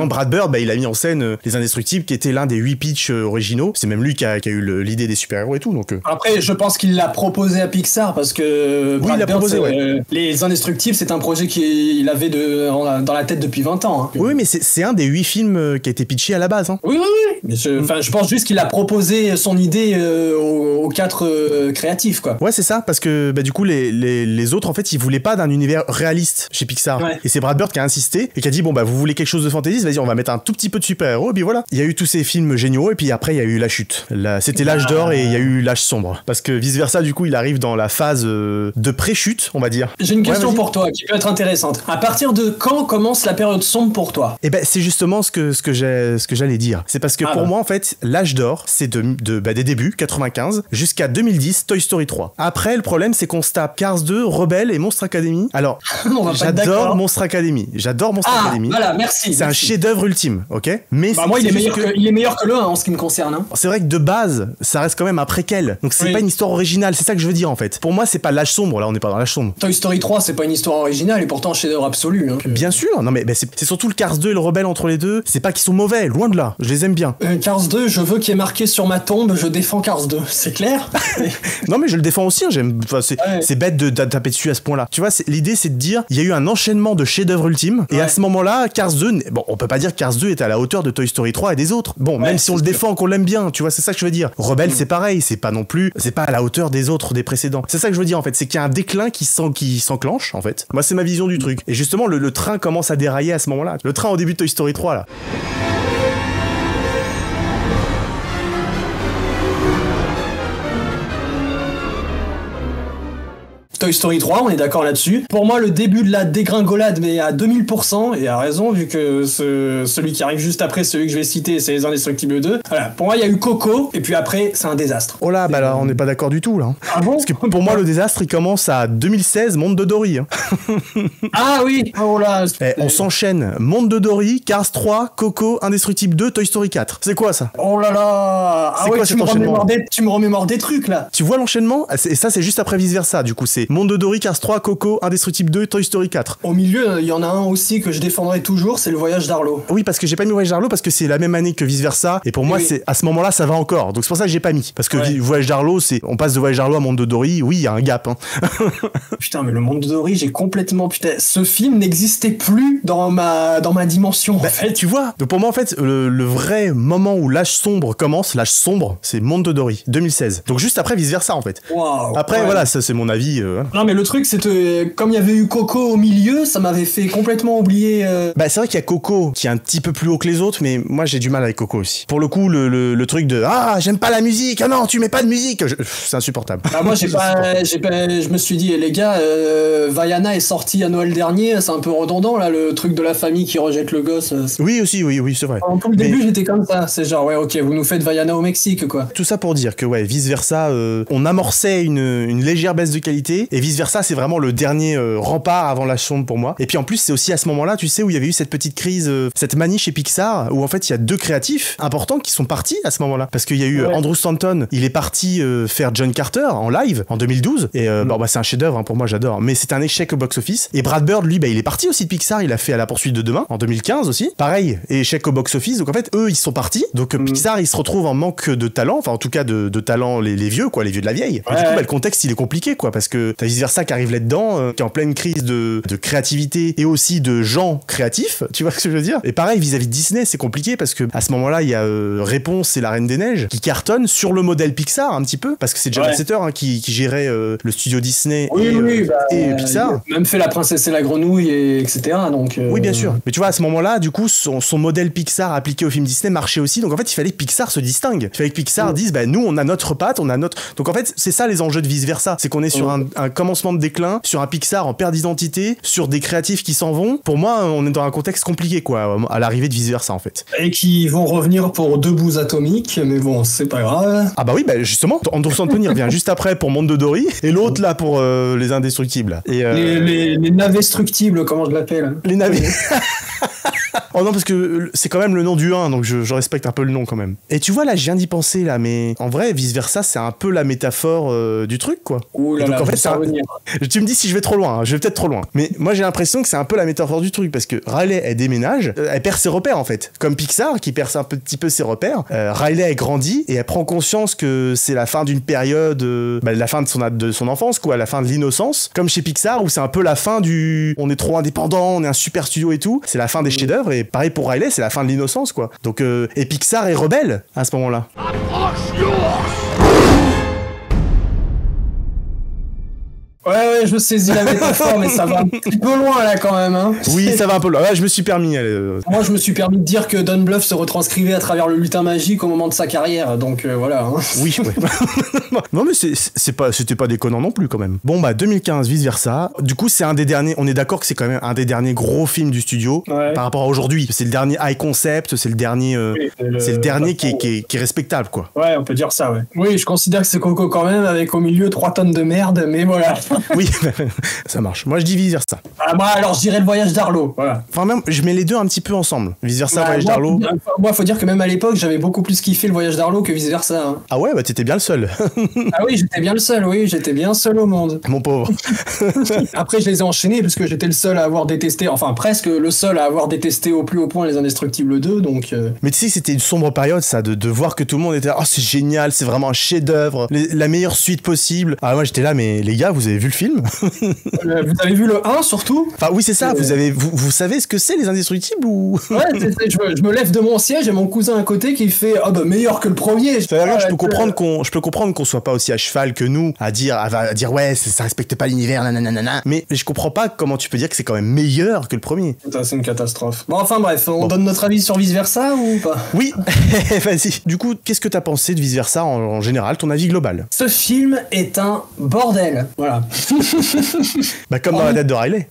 [SPEAKER 5] exemple, Brad Bird, bah, il a mis en scène euh, Les Indestructibles, qui était l'un des huit pitchs euh, originaux. C'est même lui qui a, qui a eu le, l'idée des super-héros et tout. Donc, euh...
[SPEAKER 6] Après, je pense qu'il l'a proposé à Pixar parce que
[SPEAKER 5] oui, il l'a proposé, ouais.
[SPEAKER 6] euh, Les Indestructibles, c'est un projet qu'il avait de, en, dans la tête depuis vingt ans. Hein.
[SPEAKER 5] Oui, mais c'est, c'est un des huit films euh, qui a été pitché à la base. Hein.
[SPEAKER 6] Oui, oui, oui. Mais je, mm. je pense juste qu'il a proposé son idée euh, aux, aux quatre euh, créatifs, quoi.
[SPEAKER 5] Ouais, c'est ça, parce que bah, du coup, les, les, les autres, en fait, ils voulaient pas d'un univers réaliste chez Pixar. Ouais. Et c'est Brad Bird qui a insisté et qui a dit, bon, bah, vous voulez quelque chose de fantaisiste, vas-y, on va mettre un tout petit peu de super-héros, et puis voilà. Il y a eu tous ces films géniaux, et puis après, il y a eu la chute. La, c'était l'âge d'or, et il y a eu l'âge sombre. Parce que vice-versa, du coup, il arrive dans la phase euh, de pré-chute, on va dire.
[SPEAKER 6] J'ai une question ouais, pour toi, qui peut être intéressante. À partir de quand commence la période sombre pour toi?
[SPEAKER 5] Eh ben, c'est justement ce que, ce que, j'ai, ce que j'allais dire. C'est parce que ah pour bah. moi, en fait, l'âge d'or, c'est de, de, bah, des débuts, quatre-vingt-quinze, jusqu'à deux mille dix, Toy Story trois. Après, le problème, c'est qu'on se tape Cars deux, Rebelle et Monstre Academy. Alors, j'adore Monstre Academy. J'adore Monstre
[SPEAKER 6] ah,
[SPEAKER 5] Academy.
[SPEAKER 6] Voilà, merci.
[SPEAKER 5] C'est
[SPEAKER 6] merci.
[SPEAKER 5] un chef-d'œuvre ultime, ok? Mais
[SPEAKER 6] bah, moi, il est, meilleur que... Que, il est meilleur que le un en ce qui me concerne. Hein.
[SPEAKER 5] C'est vrai que de base, ça reste quand même un préquel. Donc, c'est oui. pas une histoire originale. C'est ça que je veux dire, en fait. Pour moi, c'est pas l'âge sombre. Là, on n'est pas dans l'âge sombre.
[SPEAKER 6] Toy Story trois, c'est pas une histoire originale et pourtant chef-d'œuvre absolu. Hein.
[SPEAKER 5] Bien sûr. Non, mais bah, c'est, c'est surtout le Cars deux et le Rebelle entre les deux. C'est pas qu'ils sont mauvais. Loin de là. Je les aime bien.
[SPEAKER 6] Euh, Cars deux, je veux qu'il y ait marqué sur ma tombe, je défends Cars deux. C'est clair?
[SPEAKER 5] Non, mais je le défends aussi. Hein. J'aime. Enfin, c'est, ouais. c'est bête de, de taper dessus à ce point-là. Tu vois, c'est, l'idée, c'est de dire, il y a eu un enchaînement de chefs-d'œuvre ultimes. Et ouais. à ce moment-là, Cars deux, bon, on peut pas dire que Cars deux est à la hauteur de Toy Story trois et des autres. Bon, ouais, même si on le défend, qu'on l'aime bien, tu vois, c'est ça que je veux dire. Rebelle, mmh. c'est pareil, c'est pas non plus, c'est pas à la hauteur des autres, des précédents. C'est ça que je veux dire en fait, c'est qu'il y a un déclin qui, s'en, qui s'enclenche en fait. Moi, c'est ma vision du truc. Et justement, le, le train commence à dérailler à ce moment-là. Le train au début de Toy Story trois là.
[SPEAKER 6] Toy Story trois, on est d'accord là-dessus. Pour moi, le début de la dégringolade, mais à deux mille pour cent, et à raison, vu que ce, celui qui arrive juste après, celui que je vais citer, c'est Les Indestructibles deux. Voilà. Pour moi, il y a eu Coco, et puis après, c'est un désastre.
[SPEAKER 5] Oh là, bah là, on n'est pas d'accord du tout, là.
[SPEAKER 6] Ah bon?
[SPEAKER 5] Parce que pour moi, le désastre, il commence à deux mille seize, Monde de Dory. Hein.
[SPEAKER 6] Ah oui! Oh là!
[SPEAKER 5] Eh, on s'enchaîne. Monde de Dory, Cars trois, Coco, Indestructible deux, Toy Story quatre. C'est quoi, ça?
[SPEAKER 6] Oh là là!
[SPEAKER 5] C'est
[SPEAKER 6] ah
[SPEAKER 5] quoi
[SPEAKER 6] ouais,
[SPEAKER 5] cet
[SPEAKER 6] tu
[SPEAKER 5] enchaînement?
[SPEAKER 6] Me des, tu me remémores des trucs, là.
[SPEAKER 5] Tu vois l'enchaînement? Et ça, c'est juste après vice-versa, du coup, c'est Monde de Dory, Cars trois, Coco, Indestructible deux, Toy Story quatre.
[SPEAKER 6] Au milieu, il y en a un aussi que je défendrai toujours, c'est Le Voyage d'Arlo.
[SPEAKER 5] Oui, parce que j'ai pas mis Le Voyage d'Arlo parce que c'est la même année que vice versa, et pour moi, oui. c'est à ce moment-là, ça va encore. Donc c'est pour ça que j'ai pas mis. Parce que ouais. Voyage d'Arlo, c'est on passe de Voyage d'Arlo à Monde de Dory, oui, il y a un gap. Hein.
[SPEAKER 6] Putain, mais le Monde de Dory, j'ai complètement putain, ce film n'existait plus dans ma dans ma dimension.
[SPEAKER 5] Bah, en fait, tu vois. Donc pour moi, en fait, le, le vrai moment où l'âge sombre commence, l'âge sombre, c'est Monde de Dory, deux mille seize. Donc juste après vice versa, en fait.
[SPEAKER 6] Wow,
[SPEAKER 5] après,
[SPEAKER 6] ouais.
[SPEAKER 5] voilà, ça c'est mon avis. Euh...
[SPEAKER 6] Non, mais le truc, c'est que comme il y avait eu Coco au milieu, ça m'avait fait complètement oublier. Euh...
[SPEAKER 5] Bah c'est vrai qu'il y a Coco qui est un petit peu plus haut que les autres, mais moi j'ai du mal avec Coco aussi. Pour le coup, le, le, le truc de ah j'aime pas la musique, ah non tu mets pas de musique, je... c'est insupportable.
[SPEAKER 6] Bah moi j'ai pas, j'ai pas, je me suis dit les gars, euh, Vaiana est sorti à Noël dernier, c'est un peu redondant là le truc de la famille qui rejette le gosse. C'est...
[SPEAKER 5] Oui aussi, oui oui c'est vrai.
[SPEAKER 6] En tout le début mais... j'étais comme ça, c'est genre ouais ok vous nous faites Vaiana au Mexique quoi.
[SPEAKER 5] Tout ça pour dire que ouais vice versa, euh, on amorçait une, une légère baisse de qualité et vice versa c'est vraiment le dernier euh, rempart avant la sombre pour moi. Et puis en plus c'est aussi à ce moment-là tu sais où il y avait eu cette petite crise, euh, cette manie chez Pixar où en fait il y a deux créatifs importants qui sont partis à ce moment-là parce qu'il y a eu ouais. Andrew Stanton, il est parti euh, faire John Carter en live en deux mille douze et euh, mm. bon bah c'est un chef-d'œuvre hein, pour moi j'adore mais c'est un échec au box-office et Brad Bird lui bah il est parti aussi de Pixar, il a fait À la poursuite de demain en deux mille quinze aussi pareil et échec au box-office donc en fait eux ils sont partis donc mm. Pixar il se retrouve en manque de talent enfin en tout cas de, de talent les, les vieux quoi les vieux de la vieille ouais. Et du coup bah, le contexte il est compliqué quoi parce que t'as vice versa qui arrive là-dedans euh, qui est en pleine crise de, de créativité et aussi de gens créatifs tu vois ce que je veux dire et pareil vis-à-vis de Disney c'est compliqué parce que à ce moment-là il y a euh, Réponse et La Reine des Neiges qui cartonnent sur le modèle Pixar un petit peu parce que c'est John Lasseter ouais. hein, qui, qui gérait euh, le studio Disney
[SPEAKER 6] oui,
[SPEAKER 5] et,
[SPEAKER 6] oui,
[SPEAKER 5] euh,
[SPEAKER 6] bah,
[SPEAKER 5] et Pixar
[SPEAKER 6] il a même fait La Princesse et la Grenouille et etc donc euh...
[SPEAKER 5] oui bien sûr mais tu vois à ce moment-là du coup son, son modèle Pixar appliqué au film Disney marchait aussi donc en fait il fallait que Pixar se distingue il fallait que Pixar mmh. dise bah nous on a notre patte on a notre donc en fait c'est ça les enjeux de vice versa c'est qu'on est sur mmh. un, un commencement de déclin sur un Pixar en perte d'identité sur des créatifs qui s'en vont pour moi on est dans un contexte compliqué quoi à l'arrivée de vice versa en fait
[SPEAKER 6] et qui vont revenir pour Deux bouts atomiques mais bon c'est pas grave
[SPEAKER 5] ah bah oui bah justement Andrew Stanton il revient juste après pour Monde de Dory et l'autre là pour euh, Les Indestructibles et, euh...
[SPEAKER 6] les, les, les navestructibles comment je l'appelle
[SPEAKER 5] les navets Oh non, parce que c'est quand même le nom du un, donc je, je respecte un peu le nom quand même. Et tu vois, là, je viens d'y penser, là, mais en vrai, vice-versa, c'est un peu la métaphore euh, du truc, quoi.
[SPEAKER 6] Ouh là
[SPEAKER 5] donc,
[SPEAKER 6] là,
[SPEAKER 5] en fait,
[SPEAKER 6] je
[SPEAKER 5] c'est un...
[SPEAKER 6] revenir.
[SPEAKER 5] Tu me dis si je vais trop loin, hein, je vais peut-être trop loin. Mais moi, j'ai l'impression que c'est un peu la métaphore du truc, parce que Riley, elle déménage, euh, elle perd ses repères, en fait. Comme Pixar, qui perd un petit peu ses repères. Euh, Riley, elle grandit, et elle prend conscience que c'est la fin d'une période, euh, bah, la fin de son, de son enfance, quoi, la fin de l'innocence. Comme chez Pixar, où c'est un peu la fin du... On est trop indépendant, on est un super studio et tout. C'est la fin des chefs-d'œuvre, et pareil pour Riley, c'est la fin de l'innocence, quoi. Donc, euh, et Pixar est rebelle à ce moment-là.
[SPEAKER 6] Ouais, ouais, je saisis la métaphore, mais ça va un petit peu loin, là, quand même, hein.
[SPEAKER 5] Oui, ça va un peu loin. Ouais, je me suis permis. Euh...
[SPEAKER 6] Moi, je me suis permis de dire que Don Bluth se retranscrivait à travers le lutin magique au moment de sa carrière, donc euh, voilà. Hein.
[SPEAKER 5] Oui, ouais. Non, mais c'est, c'est pas, c'était pas déconnant non plus, quand même. Bon, bah, deux mille quinze, vice-versa. Du coup, c'est un des derniers, on est d'accord que c'est quand même un des derniers gros films du studio, ouais. Par rapport à aujourd'hui. C'est le dernier high concept, c'est le dernier, euh, oui, c'est le, c'est le dernier qui est, qui, est, qui est respectable, quoi.
[SPEAKER 6] Ouais, on peut dire ça, ouais. Oui, je considère que c'est Coco quand même, avec au milieu trois tonnes de merde, mais voilà.
[SPEAKER 5] Oui, ça marche. Moi, je dis vice-versa.
[SPEAKER 6] Ah, moi, alors, je dirais le voyage d'Arlo, voilà.
[SPEAKER 5] Enfin, même, je mets les deux un petit peu ensemble. Vice-versa, bah, voyage
[SPEAKER 6] moi,
[SPEAKER 5] d'Arlo.
[SPEAKER 6] Moi, faut dire que même à l'époque, j'avais beaucoup plus kiffé le voyage d'Arlo que vice-versa. Hein.
[SPEAKER 5] Ah ouais, bah, t'étais bien le seul.
[SPEAKER 6] Ah oui, j'étais bien le seul, oui, j'étais bien seul au monde.
[SPEAKER 5] Mon pauvre.
[SPEAKER 6] Après, je les ai enchaînés parce que j'étais le seul à avoir détesté, enfin, presque le seul à avoir détesté au plus haut point Les Indestructibles deux, donc... Euh...
[SPEAKER 5] Mais tu sais, c'était une sombre période, ça, de, de voir que tout le monde était là, oh, c'est génial, c'est vraiment un chef-d'œuvre, la meilleure suite possible. Ah, moi, j'étais là, mais les gars, vous avez vu le film?
[SPEAKER 6] euh, Vous avez vu le un, surtout?
[SPEAKER 5] Enfin, oui, c'est ça, euh... vous, avez, vous, vous savez ce que c'est, Les Indestructibles, ou...
[SPEAKER 6] Ouais, c'est, c'est, je, me, je me lève de mon siège et mon cousin à côté qui fait, ah oh, bah, meilleur que le premier.
[SPEAKER 5] Ça veut dire, je peux comprendre qu'on, je peux comprendre qu'on soit pas aussi à cheval que nous, à dire, à, à dire, ouais, ça respecte pas l'univers, nanana, mais je comprends pas comment tu peux dire que c'est quand même meilleur que le premier.
[SPEAKER 6] Putain, c'est une catastrophe. Bon, enfin bref, on bon. donne notre avis sur vice-versa ou pas?
[SPEAKER 5] Oui, vas-y. Du coup, qu'est-ce que t'as pensé de vice-versa en, en général, ton avis global?
[SPEAKER 6] Ce film est un bordel, voilà.
[SPEAKER 5] Bah comme dans la tête de Riley.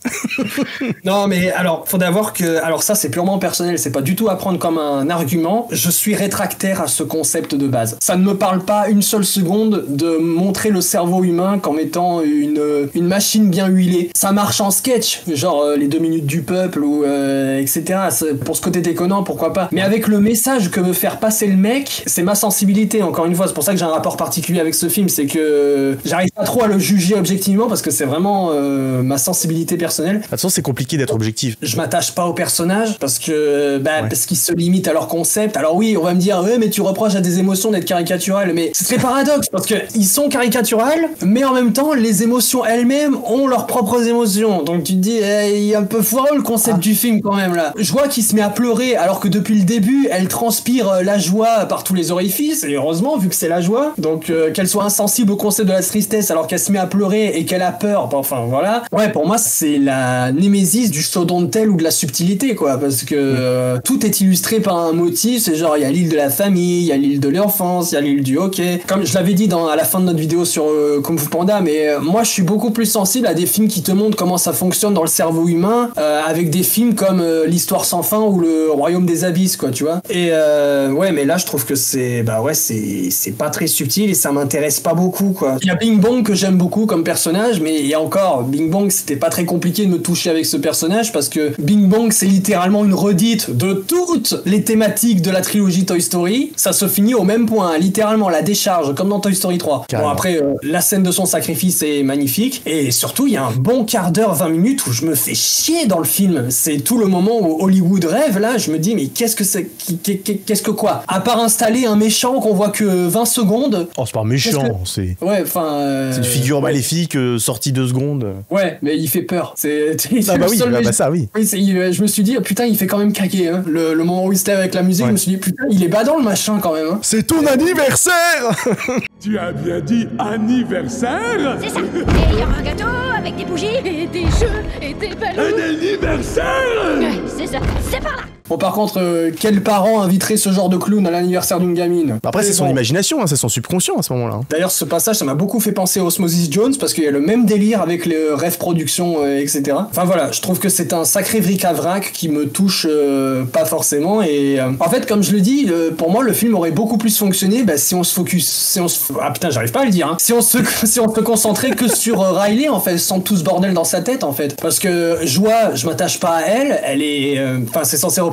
[SPEAKER 6] Non, mais alors, faut d'abord que... Alors ça, c'est purement personnel, c'est pas du tout à prendre comme un argument. Je suis rétractaire à ce concept de base. Ça ne me parle pas une seule seconde de montrer le cerveau humain comme étant une, une machine bien huilée. Ça marche en sketch, genre euh, les deux minutes du peuple, ou euh, et cetera. C'est, pour ce côté déconnant, pourquoi pas. Mais avec le message que veut faire passer le mec, c'est ma sensibilité, encore une fois. C'est pour ça que j'ai un rapport particulier avec ce film, c'est que j'arrive pas trop à le juger objectivement, parce que c'est vraiment euh, ma sensibilité personnelle.
[SPEAKER 5] De toute façon, c'est compliqué d'être objectif.
[SPEAKER 6] Je m'attache pas aux personnages, parce que bah, ouais. parce qu'ils se limitent à leur concept. Alors oui, on va me dire, ouais, mais tu reproches à des émotions d'être caricaturales, mais c'est très paradoxe, parce que ils sont caricaturales, mais en même temps, les émotions elles-mêmes ont leurs propres émotions. Donc tu te dis, eh, il est un peu foireux le concept ah. du film quand même là. Je vois qu'il se met à pleurer, alors que depuis le début, elle transpire la joie par tous les orifices, et heureusement, vu que c'est la joie. Donc euh, qu'elle soit insensible au concept de la tristesse, alors qu'elle se met à pleurer et qu'elle a peur, enfin voilà. Ouais, pour moi, c'est la némésis du show don't tell ou de la subtilité, quoi, parce que euh, tout est illustré par un motif. C'est genre, il y a l'île de la famille, il y a l'île de l'enfance, il y a l'île du hockey. Comme je l'avais dit dans, à la fin de notre vidéo sur euh, Kung Fu Panda, mais euh, moi je suis beaucoup plus sensible à des films qui te montrent comment ça fonctionne dans le cerveau humain, euh, avec des films comme euh, L'Histoire sans fin ou Le Royaume des Abysses, quoi, tu vois. Et euh, ouais, mais là je trouve que c'est bah ouais, c'est c'est pas très subtil et ça m'intéresse pas beaucoup, quoi. Il y a Bing Bong que j'aime beaucoup comme personnage, mais il y a encore Bing Bong, c'était pas très compliqué de me toucher avec ce personnage parce que Bing Bong c'est littéralement une redite de toutes les thématiques de la trilogie Toy Story. Ça se finit au même point, littéralement la décharge comme dans Toy Story trois. Carrément. Bon après euh, la scène de son sacrifice est magnifique et surtout il y a un bon quart d'heure, vingt minutes où je me fais chier dans le film. C'est tout le moment où Hollywood rêve là, je me dis mais qu'est-ce que c'est, qu'est-ce que quoi, à part installer un méchant qu'on voit que vingt secondes.
[SPEAKER 5] Oh c'est pas méchant, que... c'est
[SPEAKER 6] ouais enfin euh...
[SPEAKER 5] c'est une figure ouais. maléfique euh, sortie deux secondes.
[SPEAKER 6] Ouais mais il fait peur, c'est, c'est
[SPEAKER 5] ah bah oui, bah, bah ça oui,
[SPEAKER 6] oui c'est, il, je me suis dit putain il fait quand même caguer hein. le, le moment où il se lève avec la musique, ouais. Je me suis dit putain il est badant le machin quand même hein.
[SPEAKER 5] C'est ton anniversaire.
[SPEAKER 4] Tu as bien dit anniversaire.
[SPEAKER 7] C'est ça. Et il y aura un gâteau avec des bougies et des jeux et des ballons.
[SPEAKER 4] Un anniversaire.
[SPEAKER 7] Ouais, c'est ça, c'est par là.
[SPEAKER 6] Bon par contre, euh, quel parent inviterait ce genre de clown à l'anniversaire d'une gamine?
[SPEAKER 5] Bah après c'est son bon. imagination, hein, c'est son subconscient à ce moment-là.
[SPEAKER 6] D'ailleurs ce passage ça m'a beaucoup fait penser à Osmosis Jones parce qu'il y a le même délire avec les rêves production euh, et cetera. Enfin voilà, je trouve que c'est un sacré vric-à-vrac qui me touche euh, pas forcément et euh, en fait comme je le dis, euh, pour moi le film aurait beaucoup plus fonctionné bah, si on se focus, si on se... ah putain j'arrive pas à le dire, hein. si on se si on se concentrait que sur euh, Riley en fait, sans tout ce bordel dans sa tête en fait, parce que Joie, je m'attache pas à elle, elle est, enfin euh, c'est censé représenter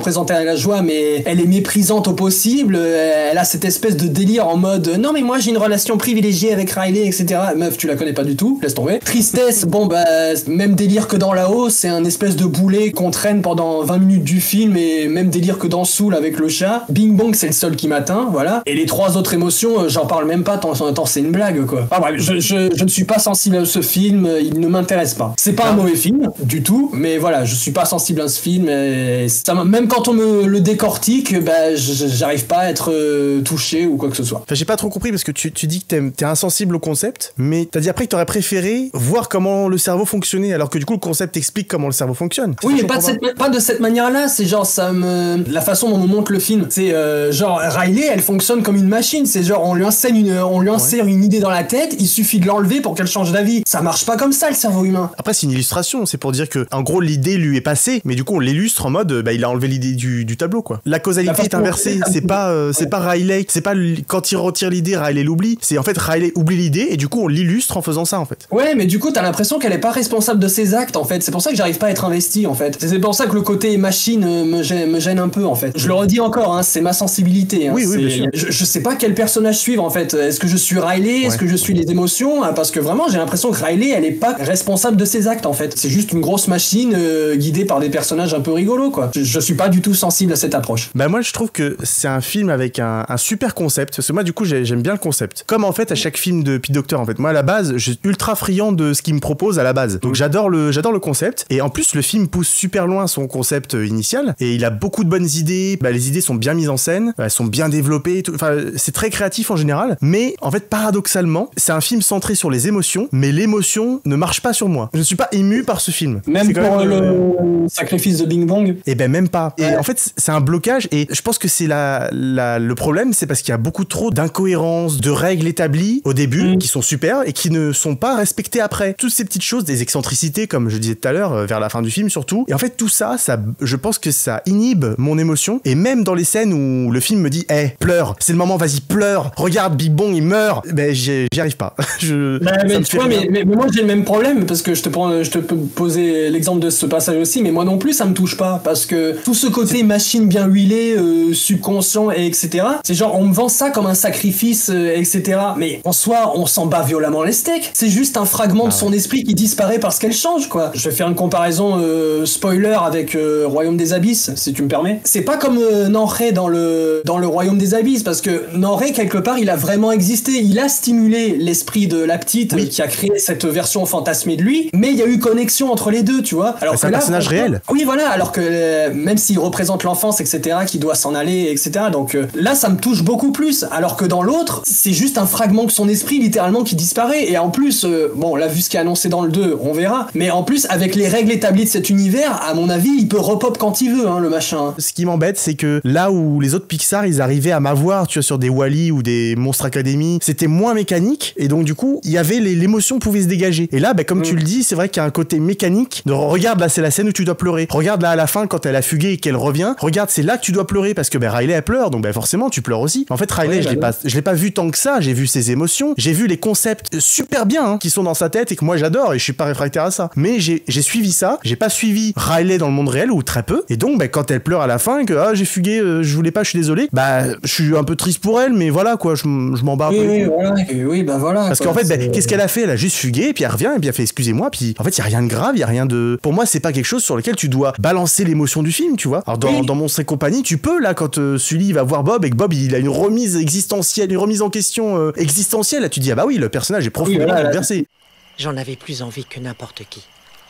[SPEAKER 6] présenter à la joie, mais elle est méprisante au possible. Elle a cette espèce de délire en mode non mais moi j'ai une relation privilégiée avec Riley, et cetera. Meuf, tu la connais pas du tout, laisse tomber. Tristesse, bon bah même délire que dans là-haut, c'est un espèce de boulet qu'on traîne pendant vingt minutes du film, et même délire que dans Soul avec le chat. Bing Bong, c'est le seul qui m'atteint, voilà. Et les trois autres émotions, j'en parle même pas, tant, tant c'est une blague quoi. Ah bref, je, je, je ne suis pas sensible à ce film, il ne m'intéresse pas. C'est pas un mauvais film du tout, mais voilà, je suis pas sensible à ce film, et ça, même quand on me le décortique, bah j'arrive pas à être euh, touché ou quoi que ce soit.
[SPEAKER 5] Enfin, j'ai pas trop compris parce que tu, tu dis que t'es, t'es insensible au concept, mais t'as dit après que t'aurais préféré voir comment le cerveau fonctionnait, alors que du coup le concept explique comment le cerveau fonctionne.
[SPEAKER 6] Oui, mais pas de, cette, pas de cette manière-là, c'est genre ça me... La façon dont on montre le film, c'est euh, genre Riley, elle fonctionne comme une machine, c'est genre on lui enseigne une, on lui insère ouais. une idée dans la tête, il suffit de l'enlever pour qu'elle change d'avis. Ça marche pas comme ça le cerveau humain.
[SPEAKER 5] Après c'est une illustration, c'est pour dire que en gros l'idée lui est passée, mais du coup on l'illustre en mode bah il a enlevé l'idée du, du tableau quoi. La causalité la est inversée, c'est pas euh, c'est pas Riley, c'est pas quand il retire l'idée Riley l'oublie, c'est en fait Riley oublie l'idée et du coup on l'illustre en faisant ça en fait.
[SPEAKER 6] Ouais, mais du coup t'as l'impression qu'elle est pas responsable de ses actes en fait. C'est pour ça que j'arrive pas à être investi en fait. C'est pour ça que le côté machine me gêne, me gêne un peu en fait. Je le redis encore, hein, c'est ma sensibilité. Hein,
[SPEAKER 5] oui, oui, bien sûr.
[SPEAKER 6] Je, je sais pas quel personnage suivre en fait. Est-ce que je suis Riley? Est-ce ouais. que je suis les émotions? Parce que vraiment j'ai l'impression que Riley elle est pas responsable de ses actes en fait. C'est juste une grosse machine euh, guidée par des personnages un peu rigolos quoi. Je, je suis pas du tout sensible à cette approche.
[SPEAKER 5] Bah moi je trouve que c'est un film avec un, un super concept. Parce que moi du coup j'ai, j'aime bien le concept. Comme en fait à chaque film de Pete Docter en fait. Moi à la base je suis ultra friand de ce qu'il me propose à la base. Donc j'adore le, j'adore le concept. Et en plus le film pousse super loin son concept initial. Et il a beaucoup de bonnes idées. Bah, les idées sont bien mises en scène. Elles sont bien développées. Et tout. Enfin c'est très créatif en général. Mais en fait paradoxalement c'est un film centré sur les émotions. Mais l'émotion ne marche pas sur moi. Je ne suis pas ému par ce film.
[SPEAKER 6] Même pour même, le euh... sacrifice de Bing Bong.
[SPEAKER 5] Et ben même pas. Et ouais. en fait c'est un blocage. Et je pense que c'est la, la, le problème, c'est parce qu'il y a beaucoup trop d'incohérences, de règles établies au début, mmh. qui sont super et qui ne sont pas respectées après. Toutes ces petites choses, des excentricités, comme je disais tout à l'heure, vers la fin du film surtout. Et en fait, tout ça, ça, je pense que ça inhibe mon émotion. Et même dans les scènes où le film me dit, hé, hey, pleure, c'est le moment, vas-y, pleure, regarde, Big Bong, il meurt. Ben, j'y, j'y arrive pas. je,
[SPEAKER 6] bah, mais, tu vois, mais, mais, mais moi, j'ai le même problème, parce que je te, prends, je te peux poser l'exemple de ce passage aussi, mais moi non plus, ça me touche pas, parce que tout ce côté machine bien huilée, euh, subconscient, et etc. C'est genre, on me vend ça comme un sacrifice, euh, et cetera. Mais en soi, on s'en bat violemment les steaks. C'est juste un fragment ah de son ouais. esprit qui disparaît parce qu'elle change, quoi. Je vais faire une comparaison euh, spoiler avec euh, Royaume des Abysses, si tu me permets. C'est pas comme euh, Nanré dans le, dans le Royaume des Abysses, parce que Nanré, quelque part, il a vraiment existé. Il a stimulé l'esprit de la petite oui. euh, qui a créé cette version fantasmée de lui, mais il y a eu connexion entre les deux, tu vois. Alors
[SPEAKER 5] c'est un
[SPEAKER 6] là,
[SPEAKER 5] personnage
[SPEAKER 6] on...
[SPEAKER 5] réel.
[SPEAKER 6] Oui, voilà, alors que euh, même s'il représente l'enfance, et cetera, qui doit s'en aller, et cetera. Donc euh, là, ça me touche beaucoup plus. Alors que dans l'autre, c'est juste un fragment de son esprit, littéralement, qui disparaît. Et en plus, euh, bon, là, vu ce qui est annoncé dans le deux, on verra. Mais en plus, avec les règles établies de cet univers, à mon avis, il peut repop quand il veut, hein, le machin.
[SPEAKER 5] Ce qui m'embête, c'est que là où les autres Pixar, ils arrivaient à m'avoir, tu vois, sur des Wall-E ou des Monster Academy, c'était moins mécanique. Et donc, du coup, il y avait les, l'émotion pouvait se dégager. Et là, bah, comme mmh. tu le dis, c'est vrai qu'il y a un côté mécanique. De, regarde, là, c'est la scène où tu dois pleurer. Regarde, là, à la fin, quand elle a fugué et qu'elle revient, regarde, c'est là que tu dois pleurer parce que bah, Riley, elle pleure. Donc, bah, forcément, tu pleures aussi. En fait, Riley, ouais, je, bah, l'ai pas, je l'ai pas vu tant que ça. J'ai vu ses émotions. J'ai vu les concepts super bien hein, qui sont dans sa tête et que moi, j'adore et je suis pas réfractaire à ça. Mais j'ai, j'ai suivi ça. J'ai pas suivi Riley dans le monde réel ou très peu. Et donc, bah, quand elle pleure à la fin, que ah, j'ai fugué, euh, je voulais pas, je suis désolé, bah, je suis un peu triste pour elle, mais voilà, quoi, je, je m'en bats.
[SPEAKER 6] Oui, oui, voilà, oui, bah voilà.
[SPEAKER 5] Parce
[SPEAKER 6] quoi,
[SPEAKER 5] qu'en fait, bah,
[SPEAKER 6] c'est...
[SPEAKER 5] qu'est-ce qu'elle a fait? Elle a juste fugué, et puis elle revient, et puis elle fait excusez-moi, puis en fait, il y a rien de grave, il y a rien de. Pour moi, c'est pas quelque chose sur lequel tu dois balancer l'émotion du film, tu vois. Alors, dans, oui. dans Monstres et compagnie, tu peux, là, quand euh, Sully va voir Bob et que Bob, il a une remise existentielle, une remise en question euh, existentielle, là, tu dis ah bah oui, le personnage est profondément oui, voilà, bouleversé.
[SPEAKER 8] J'en avais plus envie que n'importe qui.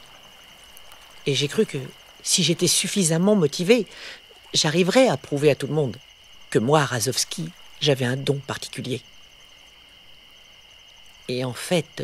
[SPEAKER 8] Et j'ai cru que si j'étais suffisamment motivé, j'arriverais à prouver à tout le monde que moi, Razowski, j'avais un don particulier. Et en fait, euh...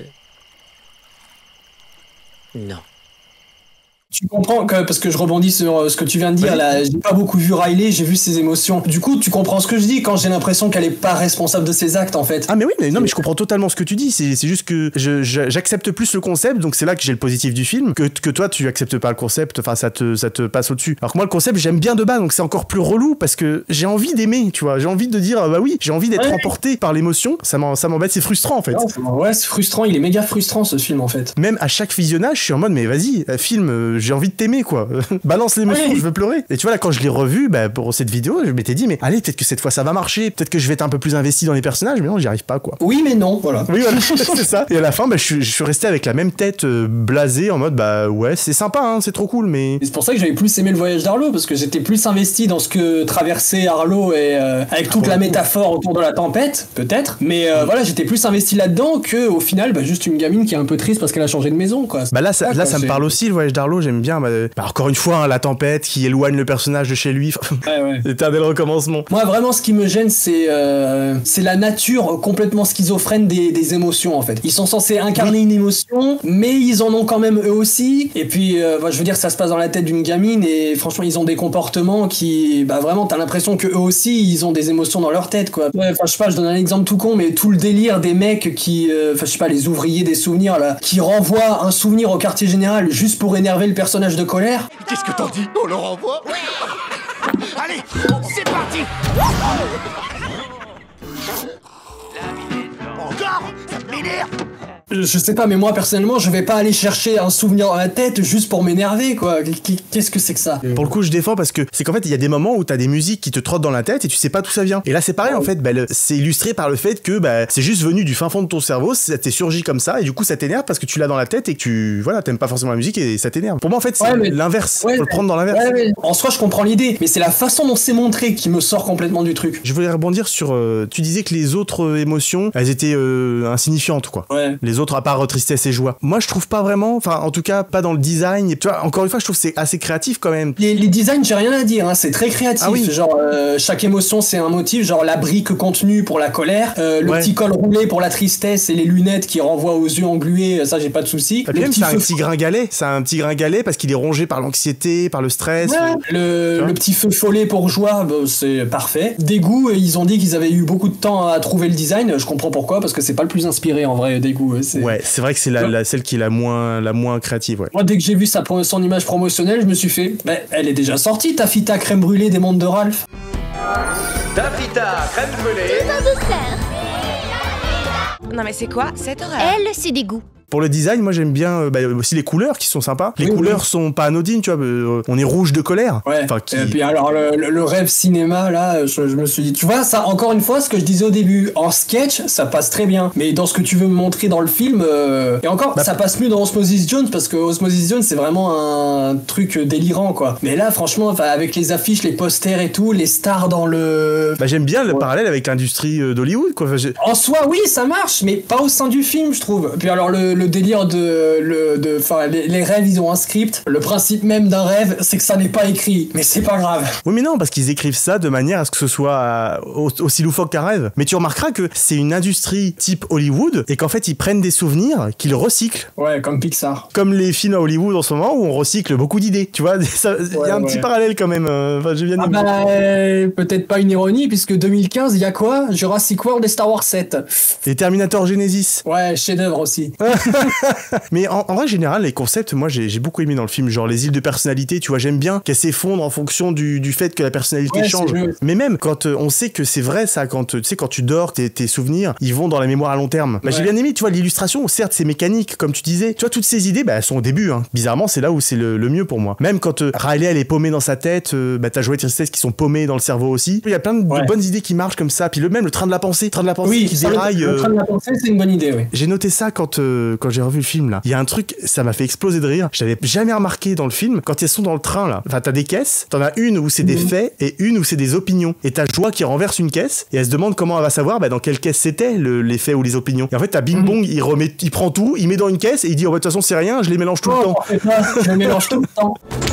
[SPEAKER 8] non.
[SPEAKER 6] Tu comprends que, parce que je rebondis sur ce que tu viens de dire oui. là, j'ai pas beaucoup vu Riley, j'ai vu ses émotions. Du coup, tu comprends ce que je dis quand j'ai l'impression qu'elle est pas responsable de ses actes en fait.
[SPEAKER 5] Ah mais oui, mais non mais je comprends totalement ce que tu dis, c'est, c'est juste que je, je, j'accepte plus le concept, donc c'est là que j'ai le positif du film, que, que toi tu acceptes pas le concept, enfin ça te, ça te passe au-dessus. Alors que moi le concept j'aime bien de base, donc c'est encore plus relou parce que j'ai envie d'aimer, tu vois, j'ai envie de dire bah oui, j'ai envie d'être ouais. emporté par l'émotion, ça, m'en, ça m'embête, c'est frustrant en fait.
[SPEAKER 6] Non, ouais, c'est frustrant, il est méga frustrant ce film en fait.
[SPEAKER 5] Même à chaque visionnage, je suis en mode mais vas-y, film, euh, j'ai envie de t'aimer, quoi. Balance l'émotion, oui. Je veux pleurer. Et tu vois, là, quand je l'ai revu, bah, pour cette vidéo, je m'étais dit, mais allez, peut-être que cette fois ça va marcher, peut-être que je vais être un peu plus investi dans les personnages, mais non, j'y arrive pas, quoi.
[SPEAKER 6] Oui, mais non, voilà.
[SPEAKER 5] Oui, voilà, c'est ça. Et à la fin, bah, je, suis, je suis resté avec la même tête euh, blasée, en mode, bah ouais, c'est sympa, hein, c'est trop cool, mais.
[SPEAKER 6] Et c'est pour ça que j'avais plus aimé le voyage d'Arlo, parce que j'étais plus investi dans ce que traversait Arlo et euh, avec toute ah, la métaphore autour de la tempête, peut-être. Mais euh, voilà, j'étais plus investi là-dedans que au final, bah, juste une gamine qui est un peu triste parce qu'elle a changé de maison, quoi.
[SPEAKER 5] Bah là, ça,
[SPEAKER 6] là,
[SPEAKER 5] là,
[SPEAKER 6] quoi,
[SPEAKER 5] ça me parle aussi, le voyage d'Arlo, j'aime bien. Bah, bah, encore une fois, hein, la tempête qui éloigne le personnage de chez lui.
[SPEAKER 6] Ouais, ouais.
[SPEAKER 5] Éternel recommencement.
[SPEAKER 6] Moi, vraiment, ce qui me gêne, c'est euh, c'est la nature complètement schizophrène des, des émotions, en fait. Ils sont censés incarner oui. une émotion, mais ils en ont quand même eux aussi. Et puis, euh, bah, je veux dire, ça se passe dans la tête d'une gamine et franchement, ils ont des comportements qui, bah vraiment, t'as l'impression que eux aussi, ils ont des émotions dans leur tête, quoi. Ouais, enfin, je sais pas, je donne un exemple tout con, mais tout le délire des mecs qui, enfin, euh, je sais pas, les ouvriers des souvenirs, là, qui renvoient un souvenir au quartier général juste pour énerver le personnage de colère.
[SPEAKER 1] Qu'est-ce que t'en dis? On le renvoie? Ouais. Allez, c'est parti. Encore? Ça m'énerve.
[SPEAKER 6] Je sais pas, mais moi personnellement, je vais pas aller chercher un souvenir dans la tête juste pour m'énerver, quoi. Qu'est-ce que c'est que ça?
[SPEAKER 5] Pour le coup, je défends parce que c'est qu'en fait, il y a des moments où t'as des musiques qui te trottent dans la tête et tu sais pas d'où ça vient. Et là, c'est pareil, en fait, bah, le, c'est illustré par le fait que bah, c'est juste venu du fin fond de ton cerveau, ça t'est surgi comme ça, et du coup, ça t'énerve parce que tu l'as dans la tête et que tu, voilà, t'aimes pas forcément la musique et ça t'énerve. Pour moi, en fait, c'est ouais, mais... l'inverse. Ouais, faut le prendre dans l'inverse.
[SPEAKER 6] Ouais, ouais. En soi, je comprends l'idée, mais c'est la façon dont c'est montré qui me sort complètement du truc.
[SPEAKER 5] Je voulais rebondir sur, euh, tu disais que les autres euh, émotions, elles étaient euh, insignifiantes, quoi.
[SPEAKER 6] Ouais.
[SPEAKER 5] Les autres, à part tristesse et joie. Moi, je trouve pas vraiment, enfin, en tout cas, pas dans le design. Et tu vois, encore une fois, je trouve que c'est assez créatif quand même.
[SPEAKER 6] Les, les designs, j'ai rien à dire, hein, c'est très créatif. Ah oui. Genre, euh, chaque émotion, c'est un motif. Genre, la brique contenue pour la colère, euh, le ouais. petit col roulé pour la tristesse et les lunettes qui renvoient aux yeux englués, ça, j'ai pas de soucis.
[SPEAKER 5] Même, c'est un petit gringalet. C'est un petit gringalet parce qu'il est rongé par l'anxiété, par le stress.
[SPEAKER 6] Ouais.
[SPEAKER 5] Ou...
[SPEAKER 6] Le, le petit feu follet pour joie, bah, c'est parfait. Dégoût, ils ont dit qu'ils avaient eu beaucoup de temps à trouver le design. Je comprends pourquoi, parce que c'est pas le plus inspiré en vrai, Dégoût. C'est...
[SPEAKER 5] Ouais, c'est vrai que c'est la, la, celle qui est la moins, la moins créative, ouais.
[SPEAKER 6] Moi, dès que j'ai vu sa, son image promotionnelle, je me suis fait, bah, elle est déjà sortie, ta fita crème brûlée des mondes de Ralph.
[SPEAKER 9] Ta fita crème brûlée.
[SPEAKER 7] Tout un dessert.
[SPEAKER 10] Non mais c'est quoi cette horreur?
[SPEAKER 2] Elle, c'est Dégoût.
[SPEAKER 5] Pour le design, moi j'aime bien euh, bah, aussi les couleurs qui sont sympas. Les
[SPEAKER 6] oui,
[SPEAKER 5] couleurs
[SPEAKER 6] oui.
[SPEAKER 5] sont pas anodines, tu vois. Euh, on est rouge de colère.
[SPEAKER 6] Ouais.
[SPEAKER 5] Enfin, qui...
[SPEAKER 6] Et puis alors le, le, le rêve cinéma là, je, je me suis dit, tu vois ça encore une fois, ce que je disais au début, en sketch ça passe très bien, mais dans ce que tu veux me montrer dans le film, euh... et encore bah, ça passe mieux dans Osmosis Jones parce que Osmosis Jones c'est vraiment un truc délirant quoi. Mais là franchement, avec les affiches, les posters et tout, les stars dans le.
[SPEAKER 5] Bah j'aime bien le
[SPEAKER 6] ouais.
[SPEAKER 5] parallèle avec l'industrie d'Hollywood quoi. Enfin,
[SPEAKER 6] en soi oui ça marche, mais pas au sein du film je trouve. Puis alors le, le délire de Le, de, les, les rêves ils ont un script. Le principe même d'un rêve c'est que ça n'est pas écrit, mais c'est pas grave.
[SPEAKER 5] Oui mais non, parce qu'ils écrivent ça de manière à ce que ce soit euh, aussi loufoque qu'un rêve. Mais tu remarqueras que c'est une industrie type Hollywood et qu'en fait ils prennent des souvenirs qu'ils recyclent.
[SPEAKER 6] Ouais, comme Pixar.
[SPEAKER 5] Comme les films à Hollywood en ce moment où on recycle beaucoup d'idées. Tu vois, il ouais, y a un ouais. petit parallèle quand même. Enfin, j'ai bien
[SPEAKER 6] ah bah, euh, peut-être pas une ironie puisque deux mille quinze il y a quoi? Jurassic World et Star Wars sept.
[SPEAKER 5] Et Terminator Genesis.
[SPEAKER 6] Ouais, chef-d'œuvre aussi.
[SPEAKER 5] Mais en, en vrai général les concepts moi j'ai, j'ai beaucoup aimé dans le film, genre les îles de personnalité, tu vois, j'aime bien qu'elles s'effondrent en fonction du, du fait que la personnalité ouais, change. Mais même quand euh, on sait que c'est vrai ça, quand tu sais quand tu dors tes, tes souvenirs ils vont dans la mémoire à long terme. Bah, ouais. J'ai bien aimé, tu vois, l'illustration, certes c'est mécanique comme tu disais, tu vois, toutes ces idées bah elles sont au début hein. Bizarrement c'est là où c'est le, le mieux pour moi. Même quand euh, Riley elle est paumée dans sa tête, euh, bah t'as joué tristesse qui sont paumés dans le cerveau aussi. Il y a plein de, ouais. de bonnes idées qui marchent comme ça. Puis le même le train de la pensée, train de la pensée
[SPEAKER 6] oui,
[SPEAKER 5] qui déraille.
[SPEAKER 6] Le, le train de la pensée c'est une bonne idée oui.
[SPEAKER 5] J'ai noté ça quand euh, quand j'ai revu le film là. Il y a un truc, ça m'a fait exploser de rire. J'avais jamais remarqué dans le film, quand ils sont dans le train là, enfin t'as des caisses, t'en as une où c'est des mmh. faits et une où c'est des opinions. Et t'as Joie qui renverse une caisse et elle se demande comment elle va savoir bah, dans quelle caisse c'était le, les faits ou les opinions. Et en fait t'as Bing Bong, mmh. il remet, il prend tout, il met dans une caisse et il dit oh bah de toute façon c'est rien, je les mélange tout oh, le temps.
[SPEAKER 6] Pas, je les mélange tout le temps.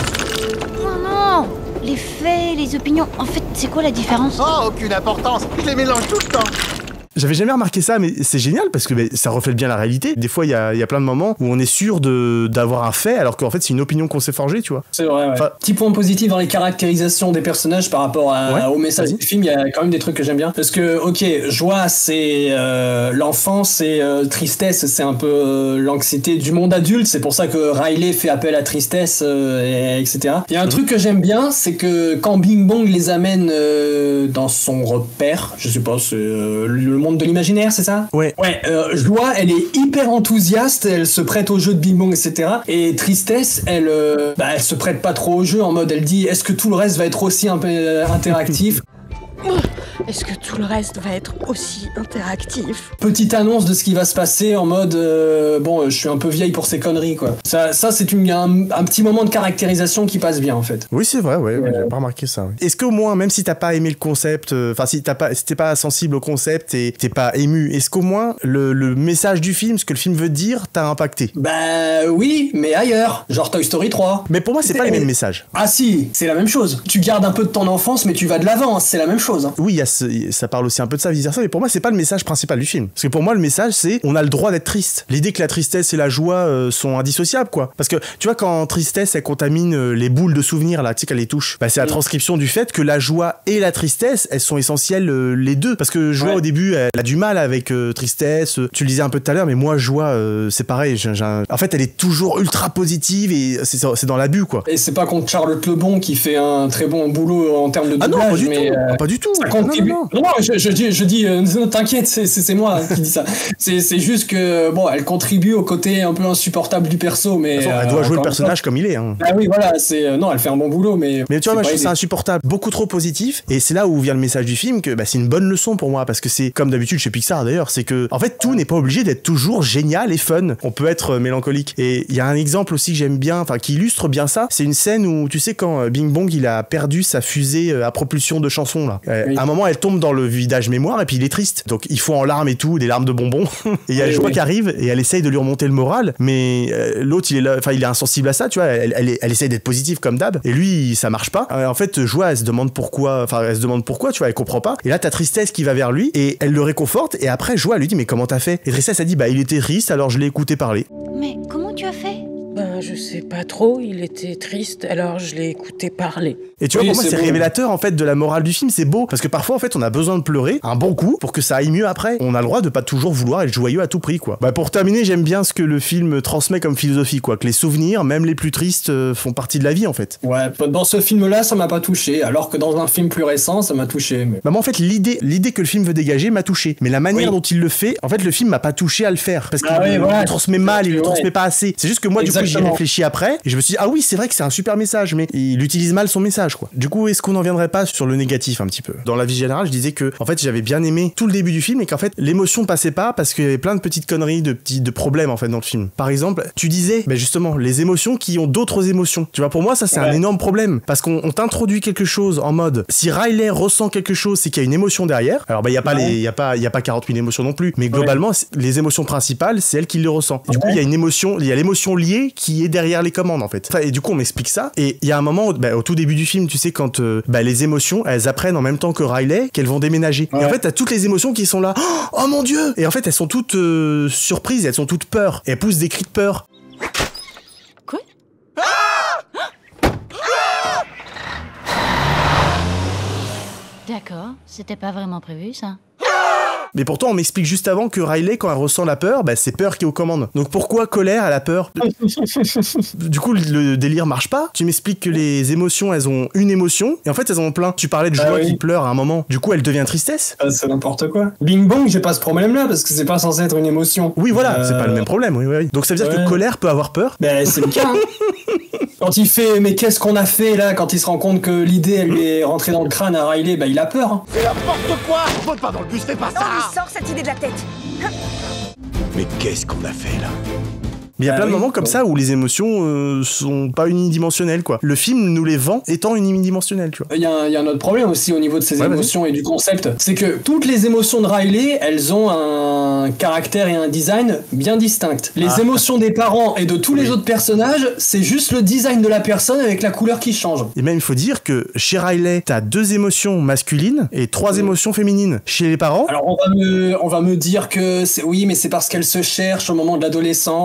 [SPEAKER 2] Oh non, les faits, les opinions, en fait c'est quoi la différence?
[SPEAKER 1] Oh, aucune importance, je les mélange tout le temps.
[SPEAKER 5] J'avais jamais remarqué ça, mais c'est génial parce que bah, ça reflète bien la réalité. Des fois, il y a, y a plein de moments où on est sûr de, d'avoir un fait, alors qu'en fait, c'est une opinion qu'on s'est forgée, tu vois.
[SPEAKER 6] C'est vrai, ouais. Enfin, petit point positif dans les caractérisations des personnages par rapport à, ouais, au message vas-y. Du film, il y a quand même des trucs que j'aime bien. Parce que, ok, joie, c'est euh, l'enfance, et euh, tristesse, c'est un peu euh, l'anxiété du monde adulte. C'est pour ça que Riley fait appel à tristesse, euh, et, etc. Il y a un mm-hmm. truc que j'aime bien, c'est que quand Bing Bong les amène euh, dans son repère, je sais pas, c'est euh, le monde de l'imaginaire, c'est ça?
[SPEAKER 5] Ouais.
[SPEAKER 6] Ouais, euh, Joie, elle est hyper enthousiaste, elle se prête au jeu de Bing Bong, et cetera. Et Tristesse, elle, euh, bah, elle se prête pas trop au jeu, en mode, elle dit, est-ce que tout le reste va être aussi un peu euh, interactif?
[SPEAKER 10] Est-ce que tout le reste va être aussi interactif?
[SPEAKER 6] Petite annonce de ce qui va se passer en mode euh, bon, je suis un peu vieille pour ces conneries, quoi. Ça, ça c'est une, un, un petit moment de caractérisation qui passe bien, en fait.
[SPEAKER 5] Oui, c'est vrai, ouais, ouais, j'ai pas remarqué ça. Ouais. Est-ce qu'au moins, même si t'as pas aimé le concept, enfin, euh, si t'as pas, si t'es pas sensible au concept et t'es pas ému, est-ce qu'au moins le, le message du film, ce que le film veut dire, t'a impacté?
[SPEAKER 6] Bah oui, mais ailleurs, genre Toy Story trois.
[SPEAKER 5] Mais pour moi, c'est pas les mêmes messages.
[SPEAKER 6] Ah si, c'est la même chose. Tu gardes un peu de ton enfance, mais tu vas de l'avant, c'est la même chose. Hein.
[SPEAKER 5] Oui, il y a ce, ça parle aussi un peu de ça, vice versa, mais pour moi, c'est pas le message principal du film. Parce que pour moi, le message, c'est on a le droit d'être triste. L'idée que la tristesse et la joie euh, sont indissociables, quoi. Parce que tu vois, quand tristesse, elle contamine euh, les boules de souvenirs, là, tu sais, qu'elle les touche, bah, c'est la transcription du fait que la joie et la tristesse, elles sont essentielles euh, les deux. Parce que joie, ouais. au début, elle a du mal avec euh, tristesse. Tu le disais un peu tout à l'heure, mais moi, joie, euh, c'est pareil. J'ai, j'ai un... En fait, elle est toujours ultra positive et c'est, c'est dans l'abus, quoi.
[SPEAKER 6] Et c'est pas contre Charlotte Lebon qui fait un très bon boulot en termes de doublage,
[SPEAKER 5] ah non, pas du
[SPEAKER 6] mais
[SPEAKER 5] tout.
[SPEAKER 6] Euh,
[SPEAKER 5] ah, pas du tout.
[SPEAKER 6] Ça contribue.
[SPEAKER 5] Non, non, non.
[SPEAKER 6] non, non je, je dis, je dis euh, non, t'inquiète, c'est, c'est, c'est moi qui dis ça. C'est, c'est juste que, bon, elle contribue au côté un peu insupportable du perso, mais.
[SPEAKER 5] Façon, elle doit euh, jouer le personnage comme il est. Hein.
[SPEAKER 6] Ah oui, voilà, c'est. Euh, non, elle fait un bon boulot, mais.
[SPEAKER 5] Mais tu vois, moi, je trouve ça insupportable. Beaucoup trop positif. Et c'est là où vient le message du film que bah, c'est une bonne leçon pour moi. Parce que c'est, comme d'habitude chez Pixar d'ailleurs, c'est que, en fait, tout n'est pas obligé d'être toujours génial et fun. On peut être euh, mélancolique. Et il y a un exemple aussi que j'aime bien, enfin, qui illustre bien ça. C'est une scène où, tu sais, quand euh, Bing Bong, il a perdu sa fusée euh, à propulsion de chansons, là. Euh, oui. À un moment, elle tombe dans le vidage mémoire et puis il est triste. Donc, il faut en larmes et tout, des larmes de bonbons. Et il y a oui, Joie oui. qui arrive et elle essaye de lui remonter le moral. Mais euh, l'autre, il est là, enfin, il est insensible à ça, tu vois. Elle, elle, elle essaye d'être positive comme d'hab. Et lui, ça marche pas. Euh, en fait, Joie, elle se demande pourquoi, enfin, elle se demande pourquoi, tu vois, elle comprend pas. Et là, t'as Tristesse qui va vers lui et elle le réconforte. Et après, Joie, elle lui dit, mais comment t'as fait? Et Tristesse, elle dit, bah, il était triste, alors je l'ai écouté parler.
[SPEAKER 2] Mais comment tu as fait?
[SPEAKER 8] Ben, je sais pas trop, il était triste, alors je l'ai écouté parler.
[SPEAKER 5] Et tu vois,
[SPEAKER 6] oui,
[SPEAKER 5] pour moi, c'est,
[SPEAKER 6] c'est
[SPEAKER 5] révélateur, en fait, de la morale du film, c'est beau. Parce que parfois, en fait, on a besoin de pleurer un bon coup pour que ça aille mieux après. On a le droit de pas toujours vouloir être joyeux à tout prix, quoi. Bah, pour terminer, j'aime bien ce que le film transmet comme philosophie, quoi. Que les souvenirs, même les plus tristes, euh, font partie de la vie, en fait.
[SPEAKER 6] Ouais, dans ce film-là, ça m'a pas touché, alors que dans un film plus récent, ça m'a touché. Mais...
[SPEAKER 5] Bah, moi, en fait, l'idée, l'idée que le film veut dégager m'a touché. Mais la manière oui. dont il le fait, en fait, le film m'a pas touché à le faire. Parce qu'il ah oui, le, ouais. le transmet mal, il le ouais. transmet pas assez. C'est juste que moi, Exactement. du coup, j'y réfléchis après. Et je me suis dit, ah oui, c'est vrai que c'est un super message, mais il utilise mal son message, quoi. Du coup, est-ce qu'on n'en viendrait pas sur le négatif un petit peu? Dans la vie générale, je disais que, en fait, j'avais bien aimé tout le début du film et qu'en fait, l'émotion passait pas parce qu'il y avait plein de petites conneries, de petits de problèmes, en fait, dans le film. Par exemple, tu disais, ben justement, les émotions qui ont d'autres émotions. Tu vois, pour moi, ça, c'est ouais. un énorme problème parce qu'on on t'introduit quelque chose en mode, si Riley ressent quelque chose, c'est qu'il y a une émotion derrière. Alors, bah, il y a pas ouais. les, il y a pas, il y a pas quarante mille émotions non plus, mais globalement, ouais. les émotions principales, c'est elle qui les ressent. Du ouais. coup, il y a une émotion, il y a l'émotion liée qui est derrière les commandes, en fait. Et du coup, on m'explique ça. Et il y a un moment, bah, au tout début du film, tu sais, quand euh, bah, les émotions, elles apprennent en même temps que Riley qu'elles vont déménager. Ouais. Et en fait, t'as toutes les émotions qui sont là. Oh mon Dieu! Et en fait, elles sont toutes euh, surprises, elles sont toutes peur. Et elles poussent des cris de peur.
[SPEAKER 2] Quoi? D'accord, c'était pas vraiment prévu, ça.
[SPEAKER 5] Mais pourtant, on m'explique juste avant que Riley, quand elle ressent la peur, bah, c'est peur qui est aux commandes. Donc pourquoi colère, elle a peur? Du coup, le délire marche pas. Tu m'expliques que les émotions, elles ont une émotion, et en fait, elles en ont plein. Tu parlais de joie ah, oui. qui pleure à un moment. Du coup, elle devient tristesse.
[SPEAKER 6] Ah, c'est n'importe quoi. Bing Bong, j'ai pas ce problème-là, parce que c'est pas censé être une émotion.
[SPEAKER 5] Oui, voilà, euh... c'est pas le même problème. Oui, oui. Donc ça veut dire ouais. que colère peut avoir peur?
[SPEAKER 6] Ben, c'est le cas. Hein. Quand il fait, mais qu'est-ce qu'on a fait là? Quand il se rend compte que l'idée, elle lui est rentrée dans le crâne à Riley, bah il a peur. Hein.
[SPEAKER 1] C'est n'importe quoi! Monte pas dans le bus, fais pas ça!
[SPEAKER 7] Non, il sort cette idée de la tête.
[SPEAKER 1] Mais qu'est-ce qu'on a fait là?
[SPEAKER 5] Mais il y a
[SPEAKER 6] ah
[SPEAKER 5] plein
[SPEAKER 6] oui,
[SPEAKER 5] de moments comme bon. ça où les émotions euh, sont pas unidimensionnelles, quoi. Le film nous les vend étant unidimensionnelles, tu vois.
[SPEAKER 6] Il y, y a un autre problème aussi au niveau de ces ouais, émotions vas-y. et du concept, c'est que toutes les émotions de Riley, elles ont un caractère et un design bien distincts. Les ah. émotions des parents et de tous les oui. autres personnages, c'est juste le design de la personne avec la couleur qui change.
[SPEAKER 5] Et même il faut dire que chez Riley, t'as deux émotions masculines et trois mmh. émotions féminines. Chez les parents...
[SPEAKER 6] Alors on va me, on va me dire que c'est, oui, mais c'est parce qu'elle se cherche au moment de l'adolescence. Euh,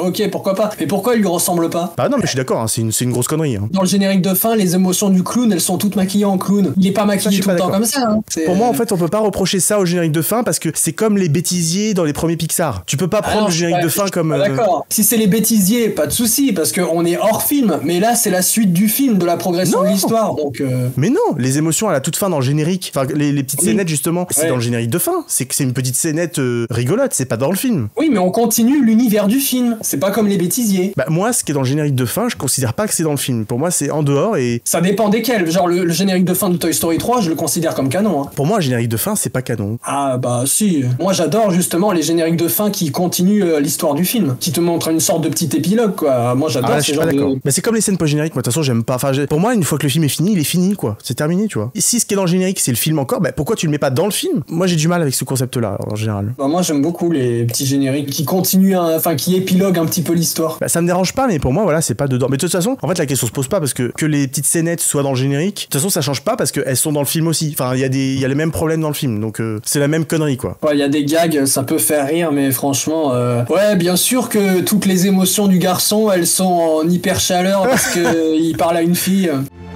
[SPEAKER 6] ok, pourquoi pas. Mais pourquoi il lui ressemble pas?
[SPEAKER 5] Bah non, mais je suis d'accord, hein, c'est une, c'est une grosse connerie. Hein.
[SPEAKER 6] Dans le générique de fin, les émotions du clown, elles sont toutes maquillées en clown. Il est pas maquillé tout le temps comme ça. Hein.
[SPEAKER 5] Pour moi, en fait, on peut pas reprocher ça au générique de fin parce que c'est comme les bêtisiers dans les premiers Pixar. Tu peux pas prendre ah non, le générique pas, de fin comme.
[SPEAKER 6] Euh... D'accord. Si c'est les bêtisiers, pas de souci, parce qu'on est hors film. Mais là, c'est la suite du film, de la progression non. de l'histoire. Donc. Euh...
[SPEAKER 5] Mais non, les émotions à la toute fin dans le générique, enfin les, les petites oui. scénettes justement, c'est ouais. dans le générique de fin. C'est que c'est une petite scénette euh, rigolote, c'est pas dans le film.
[SPEAKER 6] Oui, mais on continue l'univers du film. C'est pas comme les bêtisiers.
[SPEAKER 5] Bah moi, ce qui est dans le générique de fin, je considère pas que c'est dans le film. Pour moi, c'est en dehors et.
[SPEAKER 6] Ça dépend desquels. Genre le, le générique de fin de Toy Story trois, je le considère comme canon. Hein.
[SPEAKER 5] Pour moi, un générique de fin, c'est pas canon.
[SPEAKER 6] Ah bah si. Moi, j'adore justement les génériques de fin qui continuent euh, l'histoire du film, qui te montrent une sorte de petit épilogue quoi. Moi, j'adore.
[SPEAKER 5] Ah, ces genres de... Mais c'est comme les scènes post-génériques. Moi, de toute façon, j'aime pas. Enfin, pour moi, une fois que le film est fini, il est fini quoi. C'est terminé, tu vois. Et si ce qui est dans le générique, c'est le film encore, bah pourquoi tu le mets pas dans le film? Moi, j'ai du mal avec ce concept-là en général.
[SPEAKER 6] Bah moi, j'aime beaucoup les petits génériques qui continuent, enfin qui épiloguent un petit peu l'histoire.
[SPEAKER 5] Bah ça me dérange pas, mais pour moi, voilà, c'est pas dedans. Mais de toute façon, en fait, la question se pose pas parce que que les petites scénettes soient dans le générique. De toute façon, ça change pas parce qu'elles sont dans le film aussi. Enfin, il y a des, il y a les mêmes problèmes dans le film, donc euh, c'est la même connerie quoi.
[SPEAKER 6] Ouais, il y a des gags, ça peut faire rire, mais franchement, euh... ouais, bien sûr que toutes les émotions du garçon, elles sont en hyper chaleur parce que il parle à une fille.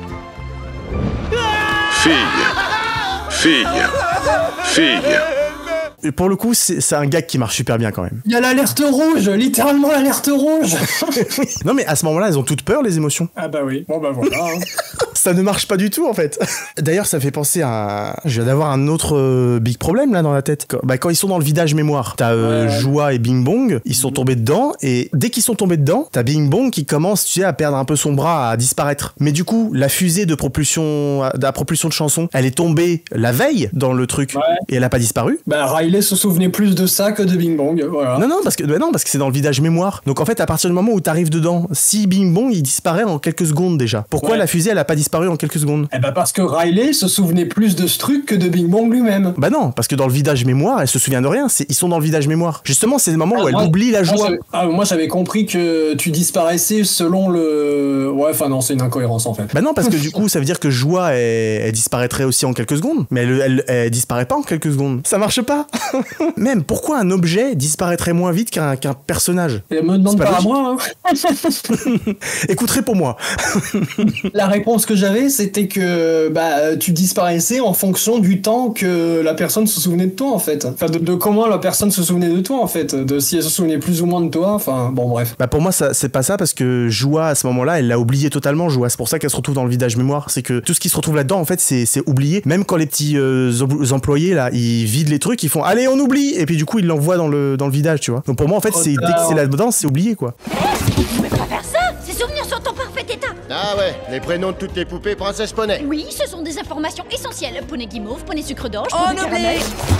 [SPEAKER 3] Fille, fille, fille.
[SPEAKER 5] Et pour le coup, c'est, c'est un gag qui marche super bien quand même.
[SPEAKER 6] Il y a l'alerte rouge, littéralement l'alerte rouge.
[SPEAKER 5] Non mais à ce moment-là, elles ont toutes peur les émotions.
[SPEAKER 6] Ah bah oui, bon bah voilà. Hein.
[SPEAKER 5] Ça ne marche pas du tout en fait. D'ailleurs, ça fait penser à... Je viens d'avoir un autre euh, big problème là dans la tête. Quand, bah, quand ils sont dans le vidage mémoire, t'as euh, ouais. Joie et Bing Bong, ils sont tombés dedans et dès qu'ils sont tombés dedans, t'as Bing Bong qui commence, tu sais, à perdre un peu son bras, à disparaître. Mais du coup, la fusée de propulsion, de la propulsion de chanson, elle est tombée la veille dans le truc ouais. et elle a pas disparu.
[SPEAKER 6] Bah Riley se souvenait plus de ça que de Bing Bong, voilà.
[SPEAKER 5] Non non parce que bah non parce que c'est dans le vidage mémoire. Donc en fait, à partir du moment où t'arrives dedans, si Bing Bong il disparaît en quelques secondes déjà. Pourquoi ouais. la fusée elle a pas disparu en quelques secondes?
[SPEAKER 6] Eh bah parce que Riley se souvenait plus de ce truc que de Bing Bong lui-même.
[SPEAKER 5] Bah non, parce que dans le vidage mémoire, elle se souvient de rien. C'est, ils sont dans le vidage mémoire. Justement, c'est le moment ah, où elle moi, oublie la joie.
[SPEAKER 6] Moi j'avais, ah, moi j'avais compris que tu disparaissais selon le. Ouais, enfin non, c'est une incohérence en fait.
[SPEAKER 5] Bah non, parce que du coup, ça veut dire que joie, elle, elle disparaîtrait aussi en quelques secondes. Mais elle, elle, elle disparaît pas en quelques secondes. Ça marche pas. Même pourquoi un objet disparaîtrait moins vite qu'un, qu'un personnage?
[SPEAKER 6] Elle me demande pas, pas à moi. Hein.
[SPEAKER 5] Écoute, réponds-moi.
[SPEAKER 6] La réponse que j'avais, c'était que bah tu disparaissais en fonction du temps que la personne se souvenait de toi en fait. Enfin de, de comment la personne se souvenait de toi en fait. De si elle se souvenait plus ou moins de toi. Enfin bon bref.
[SPEAKER 5] Bah pour moi ça c'est pas ça parce que Joie à ce moment-là elle l'a oublié totalement Joie. C'est pour ça qu'elle se retrouve dans le vidage mémoire. C'est que tout ce qui se retrouve là-dedans en fait c'est, c'est oublié. Même quand les petits euh, employés là ils vident les trucs ils font allez on oublie et puis du coup ils l'envoient dans le dans le vidage tu vois. Donc pour moi en fait c'est dès que c'est là-dedans c'est oublié quoi.
[SPEAKER 7] Tu pouvais pas faire ça. Ces souvenirs sont en parfait état.
[SPEAKER 1] Ah ouais, les prénoms de toutes les poupées princesse Poney.
[SPEAKER 7] Oui, ce sont des informations essentielles. Poney guimauve, poney sucre d'orge,
[SPEAKER 10] oh,
[SPEAKER 7] poney caramel.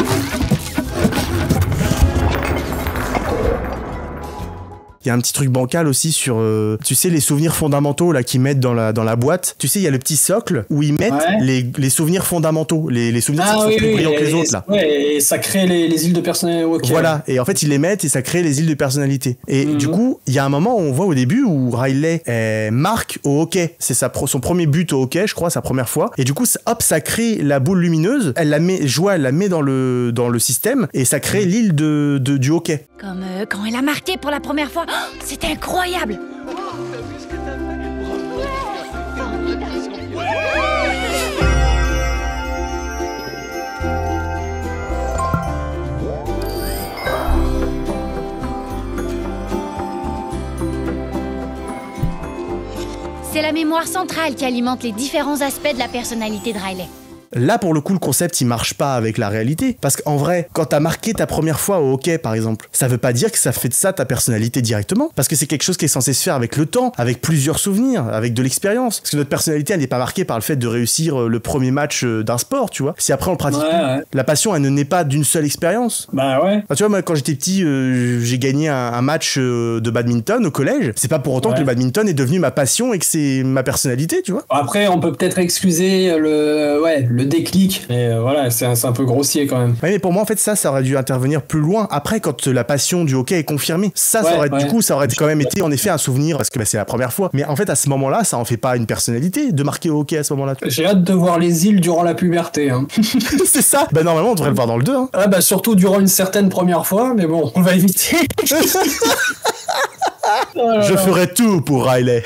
[SPEAKER 5] Il y a un petit truc bancal aussi sur, euh, tu sais, les souvenirs fondamentaux là qu'ils mettent dans la dans la boîte. Tu sais, il y a le petit socle où ils mettent ouais. les, les souvenirs fondamentaux, les, les souvenirs
[SPEAKER 6] ah,
[SPEAKER 5] qui
[SPEAKER 6] oui,
[SPEAKER 5] sont plus
[SPEAKER 6] oui,
[SPEAKER 5] brillants
[SPEAKER 6] et,
[SPEAKER 5] que les autres là.
[SPEAKER 6] Ouais, et ça crée les, les îles de personnalité. Okay.
[SPEAKER 5] Voilà, et en fait ils les mettent et ça crée les îles de personnalité. Et mm-hmm. du coup, il y a un moment où on voit au début où Riley eh, marque au hockey. C'est sa pro, son premier but au hockey, je crois, sa première fois. Et du coup, hop, ça crée la boule lumineuse. Elle la met, Joie, elle la met dans le dans le système et ça crée mm-hmm. l'île de, de du hockey.
[SPEAKER 7] Comme euh, quand elle a marqué pour la première fois. Oh, c'était incroyable. C'est la mémoire centrale qui alimente les différents aspects de la personnalité de Riley.
[SPEAKER 5] Là, pour le coup, le concept, il marche pas avec la réalité. Parce qu'en vrai, quand t'as marqué ta première fois au hockey, par exemple, ça veut pas dire que ça fait de ça ta personnalité directement. Parce que c'est quelque chose qui est censé se faire avec le temps, avec plusieurs souvenirs, avec de l'expérience. Parce que notre personnalité, elle n'est pas marquée par le fait de réussir le premier match d'un sport, tu vois. Si après on le pratique,
[SPEAKER 6] ouais, ouais.
[SPEAKER 5] la passion, elle ne naît pas d'une seule expérience.
[SPEAKER 6] Bah ouais.
[SPEAKER 5] Enfin, tu vois, moi, quand j'étais petit, euh, j'ai gagné un, un match euh, de badminton au collège. C'est pas pour autant ouais. que le badminton est devenu ma passion et que c'est ma personnalité, tu vois.
[SPEAKER 6] Après, on peut peut-être excuser le, ouais, le déclic. Et euh, voilà, c'est un, c'est un peu grossier quand même.
[SPEAKER 5] Ouais, mais pour moi, en fait, ça, ça aurait dû intervenir plus loin. Après, quand la passion du hockey est confirmée, ça,
[SPEAKER 6] ouais,
[SPEAKER 5] ça aurait,
[SPEAKER 6] ouais.
[SPEAKER 5] du coup, ça aurait quand même été en effet un souvenir parce que bah, c'est la première fois. Mais en fait, à ce moment-là, ça en fait pas une personnalité de marquer au hockey à ce moment-là.
[SPEAKER 6] J'ai hâte de voir les îles durant la puberté. Hein.
[SPEAKER 5] C'est ça. Bah normalement, on devrait le voir dans le deux. Hein.
[SPEAKER 6] Ah bah surtout durant une certaine première fois, mais bon, on va éviter. Oh là
[SPEAKER 5] Je
[SPEAKER 6] là.
[SPEAKER 5] ferai tout pour Riley.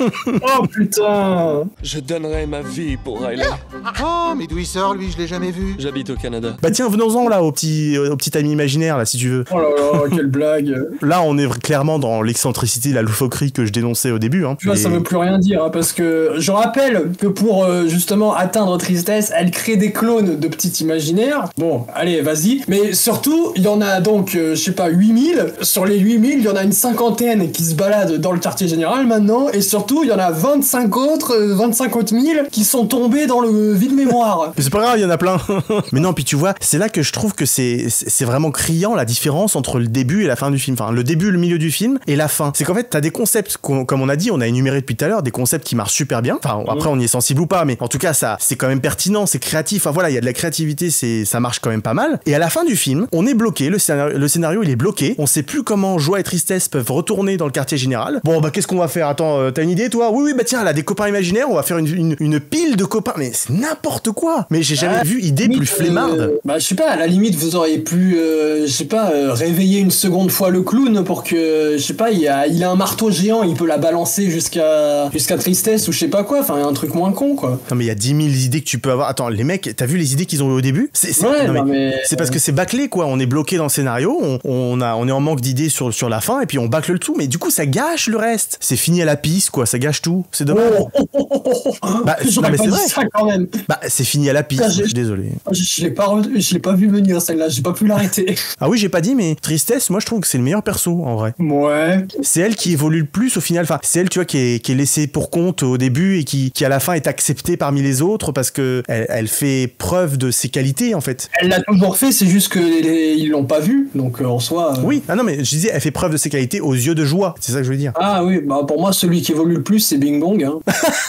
[SPEAKER 6] Oh putain.
[SPEAKER 11] Je donnerai ma vie pour Riley.
[SPEAKER 1] Oh, mais d'où il sort, lui? Je l'ai jamais vu.
[SPEAKER 11] J'habite au Canada.
[SPEAKER 5] Bah tiens, venons-en là au petit, au petit ami imaginaire là si tu veux.
[SPEAKER 6] Oh là là, quelle blague.
[SPEAKER 5] Là on est clairement dans l'excentricité, la loufoquerie que je dénonçais au début. Hein.
[SPEAKER 6] Tu vois,
[SPEAKER 5] Et-
[SPEAKER 6] ça veut plus rien dire, hein, parce que je rappelle que pour euh, justement atteindre Tristesse, elle crée des clones de petits imaginaires. Bon, allez, vas-y. Mais surtout, il y en a donc, euh, je sais pas, huit mille. Sur les huit mille, il y en a une cinquantaine qui se baladent dans le quartier général maintenant. Et surtout, il y en a vingt-cinq autres, euh, vingt-cinq autres mille qui sont tombés dans le vide-mémoire.
[SPEAKER 5] Mais c'est pas grave, il y en a plein. Mais non, puis tu vois, c'est là que je trouve que c'est c'est vraiment criant la différence entre le début et la fin du film. Enfin, le début, le milieu du film et la fin. C'est qu'en fait, t'as des concepts, qu'on- comme on a dit, on a énuméré depuis tout à l'heure, des concepts qui marchent super bien. Enfin, après, on y est sensible ou pas, mais en tout cas, ça, c'est quand même pertinent, c'est créatif. Enfin voilà, il y a de la créativité, c'est, ça marche quand même pas mal. Et à la fin du film, on est bloqué, le scénario, le scénario il est bloqué. On sait plus comment joie et tristesse peuvent retourner dans le quartier général. Bon, bah qu'est-ce qu'on va faire? Attends, euh, t'as une idée toi? Oui, oui, bah tiens, elle a des copains imaginaires, on va faire une, une, une pile de copains. Mais c'est n'importe quoi. Mais j'ai jamais
[SPEAKER 6] Ah,
[SPEAKER 5] vu idée
[SPEAKER 6] limite,
[SPEAKER 5] plus flemmarde.
[SPEAKER 6] euh, bah, je sais pas, à la limite, vous auriez pu, euh, je sais pas, euh, réveiller une seconde fois le clown pour que, je sais pas, il a, il a un marteau géant, il peut la balancer jusqu'à jusqu'à Tristesse ou je sais pas quoi, enfin, un truc moins con, quoi.
[SPEAKER 5] Non mais il y a dix mille idées que tu peux avoir. Attends, les mecs, t'as vu les idées qu'ils ont eu au début? C'est c'est-
[SPEAKER 6] Ouais,
[SPEAKER 5] non, mais
[SPEAKER 6] non, mais-
[SPEAKER 5] c'est parce que c'est bâclé quoi. On est bloqué dans le scénario, on, on, a, on est en manque d'idées sur, sur la fin et puis on bâcle le tout. Mais du coup, ça gâche le reste. C'est fini à la pisse quoi, ça gâche tout. C'est dommage.
[SPEAKER 6] Oh, oh, oh, oh, oh, oh.
[SPEAKER 5] Bah, non,
[SPEAKER 6] J'aurais
[SPEAKER 5] mais
[SPEAKER 6] pas
[SPEAKER 5] c'est
[SPEAKER 6] dit
[SPEAKER 5] vrai.
[SPEAKER 6] ça quand même.
[SPEAKER 5] Bah, c'est fini à la pisse,
[SPEAKER 6] Putain,
[SPEAKER 5] je
[SPEAKER 6] j'ai-
[SPEAKER 5] suis désolé.
[SPEAKER 6] Je, je l'ai pas, re- je l'ai pas vu venir celle-là, j'ai pas pu l'arrêter.
[SPEAKER 5] Ah oui, j'ai pas dit, mais Tristesse, moi je trouve que c'est le meilleur perso en vrai.
[SPEAKER 6] Ouais.
[SPEAKER 5] C'est elle qui évolue le plus au final. Enfin, c'est elle, tu vois, qui est, qui est laissée pour compte au début et qui, qui à la fin est acceptée parmi les autres parce que elle, elle fait preuve de ses qualités en fait.
[SPEAKER 6] Elle l'a toujours fait, c'est juste que les- ils l'ont pas vu, donc euh, en soi. euh,
[SPEAKER 5] Oui, ah non, mais je disais, elle fait preuve de ses qualités aux yeux de joie. C'est ça que je veux dire.
[SPEAKER 6] Ah oui, bah pour moi, celui qui évolue le plus, c'est Bing Bong. Hein.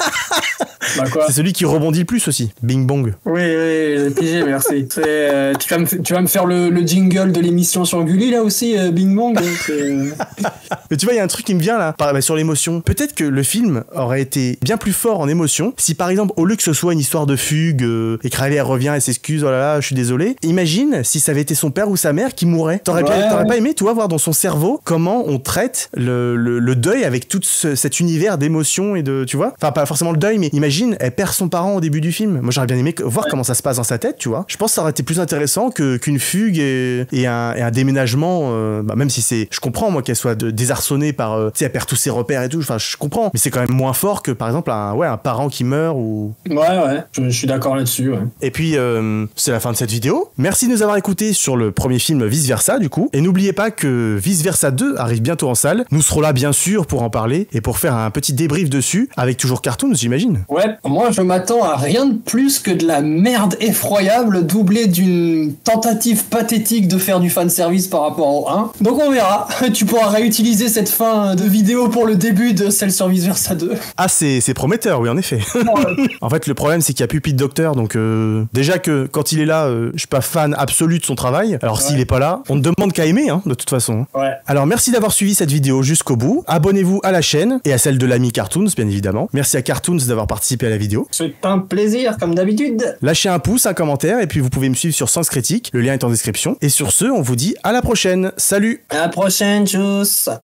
[SPEAKER 6] Bah quoi?
[SPEAKER 5] C'est celui qui rebondit le plus aussi. Bing bong.
[SPEAKER 6] Oui, oui, j'ai pigé, merci. C'est, euh, tu, vas me, f- tu vas me faire le, le jingle de l'émission sur Gulli, là aussi, euh, Bing Bong. c'est, euh,
[SPEAKER 5] Mais tu vois, il y a un truc qui me vient là, par- bah, sur l'émotion. Peut-être que le film aurait été bien plus fort en émotion si par exemple, au lieu que ce soit une histoire de fugue euh, et que Riley elle revient et s'excuse, oh là là, je suis désolé. Imagine si ça avait été son père ou sa mère qui mourait. T'aurais,
[SPEAKER 6] Ouais,
[SPEAKER 5] bien- t'aurais
[SPEAKER 6] ouais.
[SPEAKER 5] pas aimé, tu vois, voir dans son cerveau comment on traite le, le, le deuil avec tout ce- cet univers d'émotions et de, tu vois. Enfin, pas forcément le deuil, mais imagine, elle perd son parent au début du film. Moi, j'aurais bien aimé que- voir comment ça se passe dans sa tête, tu vois. Je pense que ça aurait été plus intéressant que, qu'une fugue et, et, un, et un déménagement, euh, bah, même si c'est, je comprends, moi, qu'elle soit de- désarçonnée par, euh, tu sais, elle perd tous ses repères et tout. Enfin, je comprends. Mais c'est quand même moins fort que, par exemple, un, ouais, un parent qui meurt ou.
[SPEAKER 6] Ouais, ouais, je, je suis d'accord là-dessus, ouais.
[SPEAKER 5] Et puis, euh, c'est la fin de cette vidéo. Merci de nous avoir écoutés sur le premier film Vice Versa, du coup. Et n'oubliez pas que Vice Versa deux arrive bientôt en salle. Nous serons là, bien sûr, pour en parler et pour faire un petit débrief dessus, avec toujours Cartoons, j'imagine.
[SPEAKER 6] Ouais, moi je m'attends à rien de plus que de la merde effroyable doublée d'une tentative pathétique de faire du fanservice par rapport au un. Donc on verra. Tu pourras réutiliser cette fin de vidéo pour le début de celle sur Vice Versa deux.
[SPEAKER 5] Ah, c'est c'est prometteur, oui, en effet. En fait, le problème, c'est qu'il y a plus Pete Docter, donc euh, déjà que quand il est là, euh, je suis pas fan absolu de son travail. Alors s'il est pas là, on ne demande qu'à aimer, hein, de toute façon.
[SPEAKER 6] Ouais.
[SPEAKER 5] Alors merci d'avoir suivi cette vidéo jusqu'au bout. Abonnez-vous à la chaîne et à celle de l'ami Cartoons, bien évidemment. Merci à Cartoons d'avoir participé à la vidéo.
[SPEAKER 6] C'est un plaisir, comme d'habitude.
[SPEAKER 5] Lâchez un pouce, un commentaire, et puis vous pouvez me suivre sur Sens Critique. Le lien est en description. Et sur ce, on vous dit à la prochaine. Salut!
[SPEAKER 6] À la prochaine, tchuss.